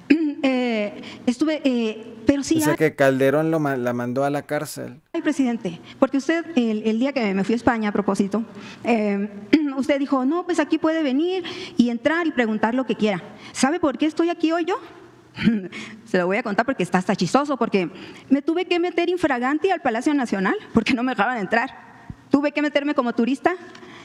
Pero sí... Dice que Calderón la mandó a la cárcel. Ay, presidente, porque usted, el día que me fui a España a propósito, usted dijo, no, pues aquí puede venir y entrar y preguntar lo que quiera. ¿Sabe por qué estoy aquí hoy yo? Se lo voy a contar porque está hasta chistoso, porque me tuve que meter infraganti al Palacio Nacional porque no me dejaban entrar. Tuve que meterme como turista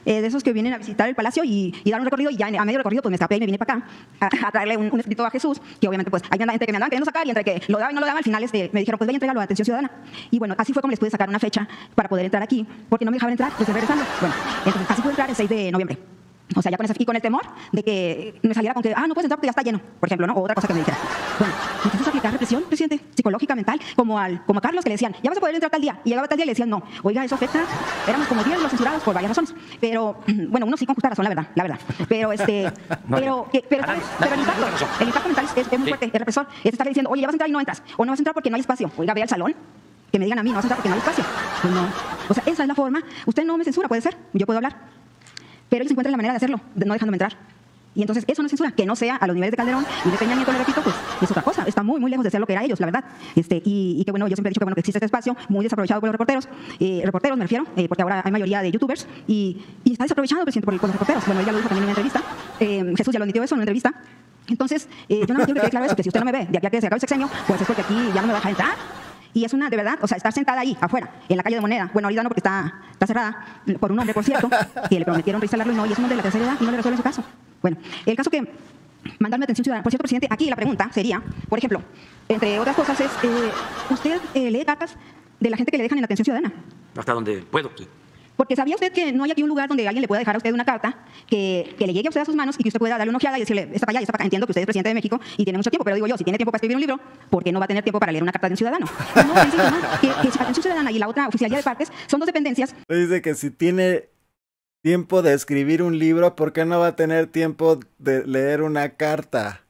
de esos que vienen a visitar el palacio y dar un recorrido, y ya a medio recorrido pues me escapé y me vine para acá a traerle un escrito a Jesús, que obviamente pues hay gente que me andaban queriendo sacar, y entre que lo daba y no lo daba, al final me dijeron, pues vaya, entrégalo a Atención Ciudadana. Y bueno, así fue como les pude sacar una fecha para poder entrar aquí, porque no me dejaban entrar, estoy regresando. Bueno, entonces así pude entrar el 6 de noviembre. O sea, ya con el temor de que me saliera con que, no puedes entrar porque ya está lleno, por ejemplo, ¿no? O otra cosa que me dijera. Bueno, entonces aplicar represión, presidente, psicológica, mental, como a Carlos, que le decían, ya vas a poder entrar tal día, y llegaba tal día y le decían, no. Oiga, eso afecta, éramos como 10 los censurados por varias razones, pero, bueno, uno sí con justa razón, la verdad. Pero, pero el impacto mental es muy fuerte, es represor. Es estarle diciendo, oye, ya vas a entrar y no entras, o no vas a entrar porque no hay espacio. Oiga, ve al salón, que me digan a mí, no vas a entrar porque no hay espacio. Pues no. O sea, esa es la forma. Usted no me censura, puede ser, yo puedo hablar. Pero ellos encuentran la manera de hacerlo, no dejándome entrar. Y entonces eso no es censura, que no sea a los niveles de Calderón y de Peña Nieto, le repito, pues es otra cosa. Está muy, muy lejos de ser lo que era ellos, la verdad. Y que bueno, yo siempre he dicho que bueno, que existe este espacio muy desaprovechado por los reporteros. Reporteros me refiero, porque ahora hay mayoría de youtubers y está desaprovechado, presidente, por los reporteros. Bueno, ella lo dijo también en una entrevista. Jesús ya lo admitió eso en una entrevista. Entonces, yo nada más quiero que quede claro eso, que si usted no me ve de aquí a que se acabe el sexenio, pues es porque aquí ya no me va a dejar entrar. Y es una, de verdad, o sea, estar sentada ahí, afuera, en la calle de Moneda. Bueno, ahorita no, porque está cerrada por un hombre, por cierto, que le prometieron reinstalarlo y no, y es un hombre de la tercera edad y no le resuelven su caso. Bueno, el caso que mandarme Atención Ciudadana. Por cierto, presidente, aquí la pregunta sería, por ejemplo, entre otras cosas es, ¿usted lee cartas de la gente que le dejan en Atención Ciudadana? Hasta donde puedo, sí. Porque ¿sabía usted que no hay aquí un lugar donde alguien le pueda dejar a usted una carta que le llegue a usted a sus manos y que usted pueda darle una ojeada y decirle, está para allá, está para acá? Entiendo que usted es presidente de México y tiene mucho tiempo, pero digo yo, si tiene tiempo para escribir un libro, ¿por qué no va a tener tiempo para leer una carta de un ciudadano? No, que Atención Ciudadana y la otra Oficialía de Parques son dos dependencias. Dice que si tiene tiempo de escribir un libro, ¿por qué no va a tener tiempo de leer una carta?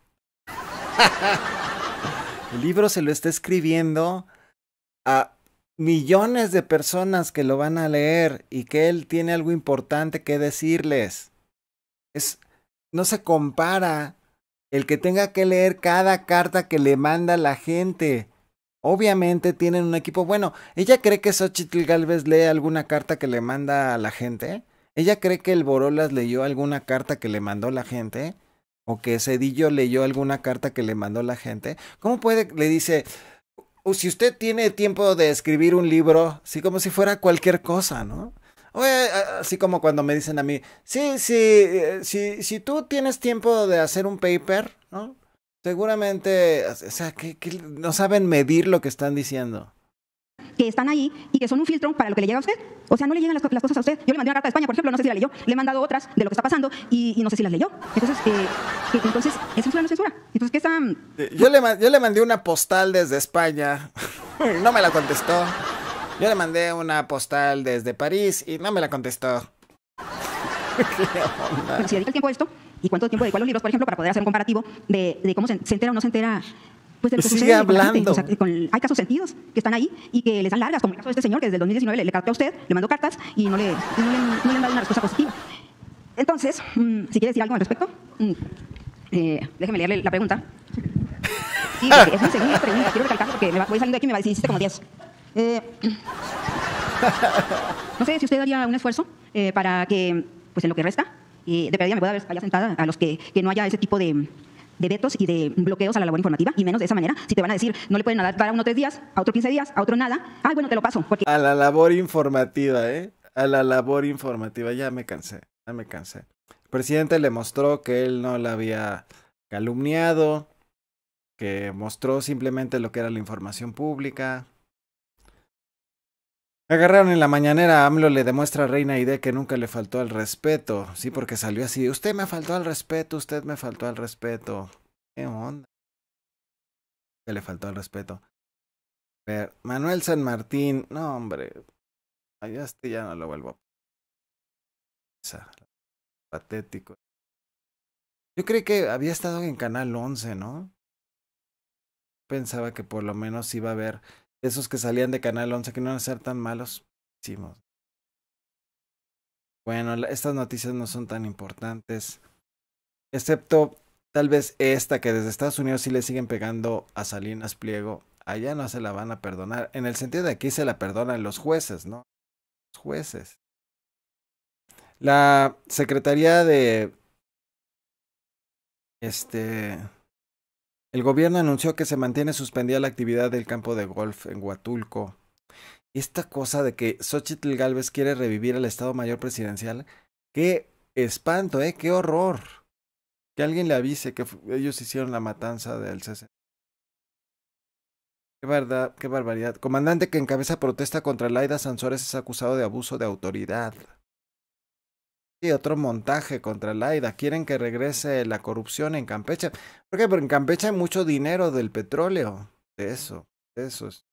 El libro se lo está escribiendo a millones de personas que lo van a leer y que él tiene algo importante que decirles. No se compara el que tenga que leer cada carta que le manda la gente. Obviamente tienen un equipo. Bueno, ¿ella cree que Xóchitl Gálvez lee alguna carta que le manda a la gente? ¿Ella cree que el Borolas leyó alguna carta que le mandó la gente? ¿O que Cedillo leyó alguna carta que le mandó la gente? ¿Cómo puede? Le dice, si usted tiene tiempo de escribir un libro, sí, como si fuera cualquier cosa, ¿no? Así como cuando me dicen a mí, si tú tienes tiempo de hacer un paper, ¿no? Seguramente, o sea, que no saben medir lo que están diciendo. Que están ahí y que son un filtro para lo que le llega a usted. O sea, no le llegan las cosas a usted. Yo le mandé una carta a España, por ejemplo, no sé si la leyó. Le he mandado otras de lo que está pasando y no sé si las leyó. Entonces, ¿es censura o no censura? Entonces, ¿qué está...? Yo le mandé una postal desde España. No me la contestó. Yo le mandé una postal desde París y no me la contestó. Bueno, si dedica el tiempo a esto, ¿y cuánto tiempo dedicó a los libros, por ejemplo, para poder hacer un comparativo de cómo se entera o no se entera? Pues de lo que sigue hablando. O sea, hay casos sentidos que están ahí y que les dan largas, como el caso de este señor que desde el 2019 le cartó a usted, le mandó cartas y no le han dado una respuesta positiva. Entonces, si quiere decir algo al respecto, déjeme leerle la pregunta. Sí, es mi segunda pregunta, quiero recalcarlo porque voy saliendo de aquí y me va a decir, hiciste como 10. No sé si usted haría un esfuerzo para que, pues en lo que resta, de perdida me pueda ver allá sentada a los que no haya ese tipo de vetos y de bloqueos a la labor informativa, y menos de esa manera. Si te van a decir, no le pueden dar a uno 3 días, a otro 15 días, a otro nada, bueno, te lo paso. Porque... A la labor informativa, a la labor informativa, ya me cansé. El presidente le mostró que él no la había calumniado, que mostró simplemente lo que era la información pública. Agarraron en la mañanera, AMLO le demuestra a Reina Aide que nunca le faltó al respeto. Sí, porque salió así, usted me faltó al respeto, usted me faltó al respeto. ¿Qué onda? Que le faltó al respeto. Pero Manuel San Martín, no hombre, ya no lo vuelvo a... Patético. Yo creí que había estado en Canal 11, ¿no? Pensaba que por lo menos iba a haber... esos que salían de Canal 11 que no iban a ser tan malos. Bueno, estas noticias no son tan importantes. Excepto tal vez esta, que desde Estados Unidos sí le siguen pegando a Salinas Pliego. Allá no se la van a perdonar. En el sentido de aquí se la perdonan los jueces, ¿no? Los jueces. La Secretaría de... El gobierno anunció que se mantiene suspendida la actividad del campo de golf en Huatulco. Esta cosa de que Xóchitl Gálvez quiere revivir al Estado Mayor Presidencial, Qué espanto, qué horror. Que alguien le avise que ellos hicieron la matanza del CC. Qué verdad, qué barbaridad. Comandante que encabeza protesta contra Laida Sansores es acusado de abuso de autoridad. Y otro montaje contra Laida. Quieren que regrese la corrupción en Campeche. ¿Por qué? Porque en Campeche hay mucho dinero del petróleo. De eso es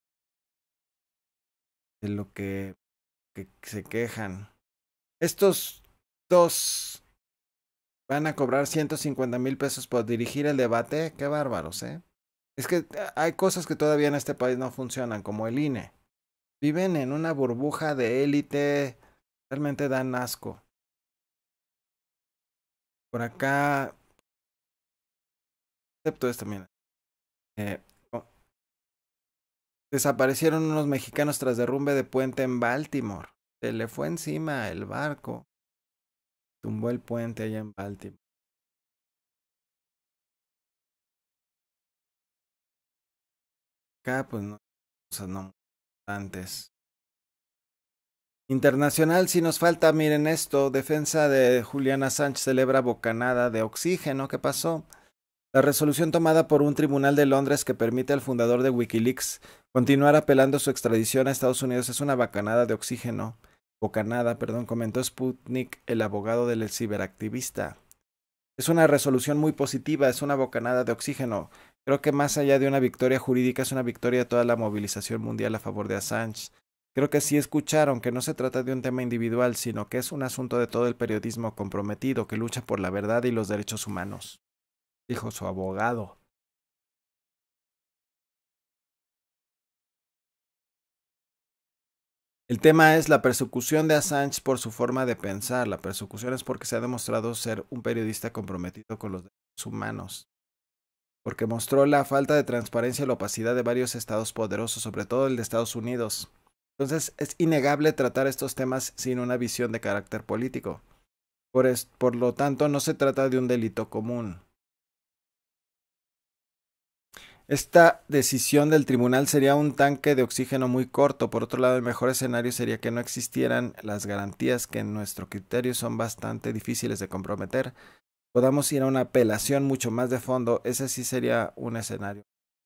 de lo que se quejan. Estos dos van a cobrar 150,000 pesos por dirigir el debate. Qué bárbaros, ¿eh? Es que hay cosas que todavía en este país no funcionan, como el INE. Viven en una burbuja de élite. Realmente dan asco. Por acá, excepto esto, mira. Desaparecieron unos mexicanos tras derrumbe de puente en Baltimore. Se le fue encima el barco. Tumbó el puente allá en Baltimore. Acá, pues no, cosas no antes. Internacional, si nos falta, miren esto. Defensa de Julian Assange celebra bocanada de oxígeno. ¿Qué pasó? La resolución tomada por un tribunal de Londres que permite al fundador de Wikileaks continuar apelando su extradición a Estados Unidos es una bocanada de oxígeno. Bocanada, comentó Sputnik, el abogado del ciberactivista. Es una resolución muy positiva, es una bocanada de oxígeno. Creo que más allá de una victoria jurídica es una victoria de toda la movilización mundial a favor de Assange. Creo que sí escucharon que no se trata de un tema individual, sino que es un asunto de todo el periodismo comprometido que lucha por la verdad y los derechos humanos, dijo su abogado. El tema es la persecución de Assange por su forma de pensar. La persecución es porque se ha demostrado ser un periodista comprometido con los derechos humanos. Porque mostró la falta de transparencia y la opacidad de varios estados poderosos, sobre todo el de Estados Unidos. Entonces es innegable tratar estos temas sin una visión de carácter político. Por lo tanto, no se trata de un delito común. Esta decisión del tribunal sería un tanque de oxígeno muy corto. Por otro lado, el mejor escenario sería que no existieran las garantías que en nuestro criterio son bastante difíciles de comprometer. Podamos ir a una apelación mucho más de fondo. Ese sí sería un escenario.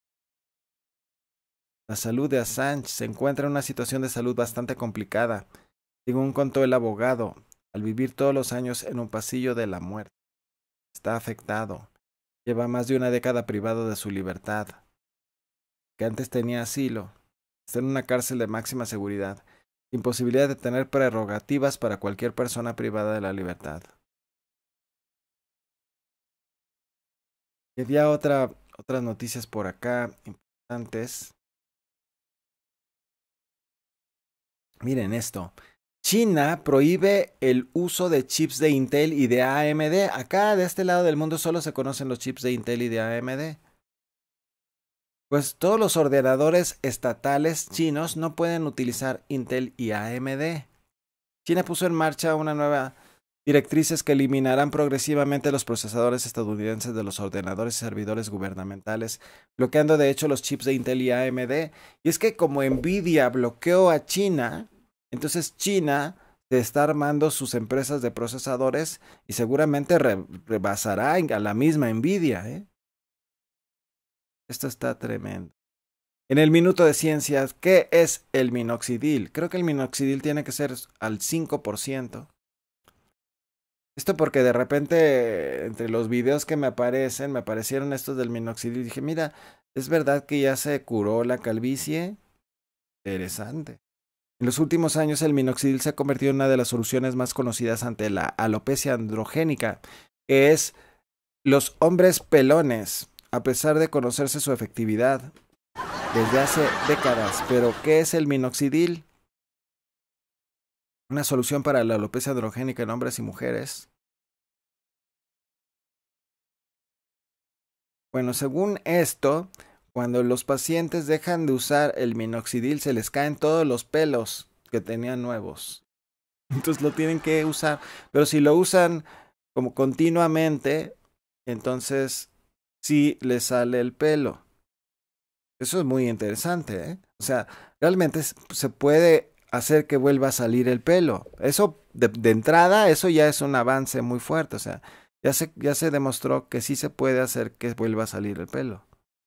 La salud de Assange se encuentra en una situación de salud bastante complicada. Según contó el abogado, al vivir todos los años en un pasillo de la muerte. Está afectado. Lleva más de una década privado de su libertad. Que antes tenía asilo. Está en una cárcel de máxima seguridad. Sin posibilidad de tener prerrogativas para cualquier persona privada de la libertad. Y había otras noticias por acá importantes. Miren esto. China prohíbe el uso de chips de Intel y de AMD. Acá, de este lado del mundo, solo se conocen los chips de Intel y de AMD. Pues todos los ordenadores estatales chinos no pueden utilizar Intel y AMD. China puso en marcha una nueva directrices que eliminarán progresivamente los procesadores estadounidenses de los ordenadores y servidores gubernamentales, bloqueando de hecho los chips de Intel y AMD. Y es que como Nvidia bloqueó a China, entonces China se está armando sus empresas de procesadores y seguramente rebasará a la misma Nvidia, ¿eh? Esto está tremendo. En el minuto de ciencias, ¿qué es el minoxidil? Creo que el minoxidil tiene que ser al 5%. Esto porque de repente, entre los videos que me aparecieron estos del minoxidil. Dije, mira, ¿es verdad que ya se curó la calvicie? Interesante. En los últimos años, el minoxidil se ha convertido en una de las soluciones más conocidas ante la alopecia androgénica, que es los hombres pelones, a pesar de conocerse su efectividad desde hace décadas. Pero, ¿qué es el minoxidil? Una solución para la alopecia androgénica en hombres y mujeres. Bueno, según esto, cuando los pacientes dejan de usar el minoxidil, se les caen todos los pelos que tenían nuevos. Entonces lo tienen que usar. Pero si lo usan como continuamente, entonces sí les sale el pelo. Eso es muy interesante, ¿eh? O sea, realmente se puede hacer que vuelva a salir el pelo. Eso, de entrada, eso ya es un avance muy fuerte. O sea, ya se demostró que sí se puede hacer que vuelva a salir el pelo.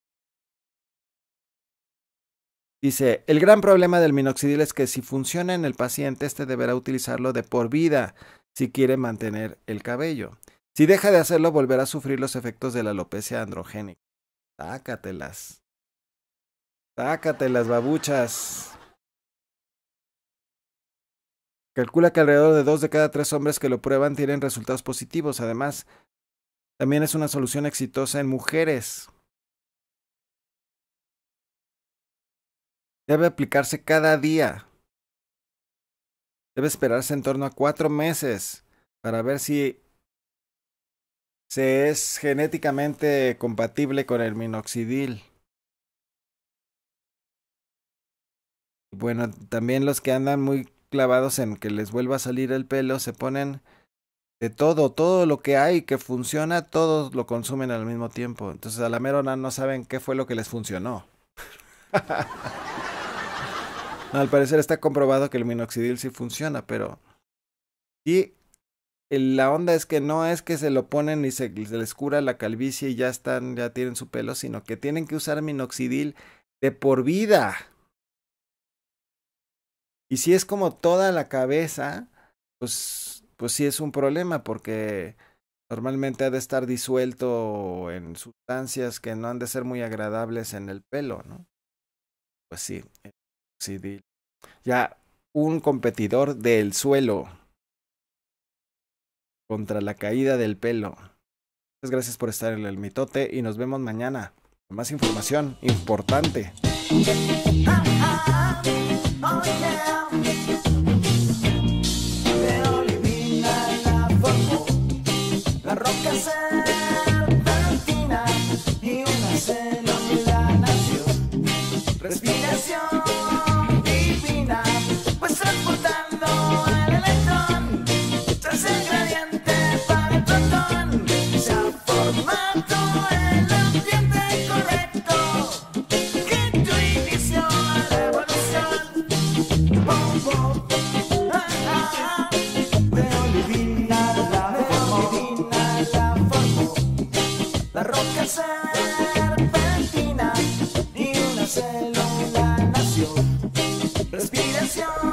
Dice, el gran problema del minoxidil es que si funciona en el paciente, este deberá utilizarlo de por vida si quiere mantener el cabello. Si deja de hacerlo, volverá a sufrir los efectos de la alopecia androgénica. Sácatelas. Sácatelas, babuchas. Calcula que alrededor de 2 de cada 3 hombres que lo prueban tienen resultados positivos. Además, también es una solución exitosa en mujeres. Debe aplicarse cada día. Debe esperarse en torno a 4 meses para ver si se es genéticamente compatible con el minoxidil. Bueno, también los que andan muy clavados en que les vuelva a salir el pelo se ponen de todo lo que hay que funciona, todos lo consumen al mismo tiempo. Entonces a la mera hora no saben qué fue lo que les funcionó. No, al parecer está comprobado que el minoxidil sí funciona, pero y la onda es que no es que se lo ponen y se les cura la calvicie y ya tienen su pelo, sino que tienen que usar minoxidil de por vida. Y si es como toda la cabeza, pues sí es un problema, porque normalmente ha de estar disuelto en sustancias que no han de ser muy agradables en el pelo, ¿no? Pues sí, minoxidil. Ya un competidor del suelo contra la caída del pelo. Muchas gracias por estar en el mitote y nos vemos mañana con más información importante. La roca serpentina y una célula nació. Respiración divina, pues transportando el electrón tras el gradiente para el protón. Se ha formado el ambiente correcto que dio inicio a la evolución. De olivina la formó, la roca serpentina y una célula nació. Respiración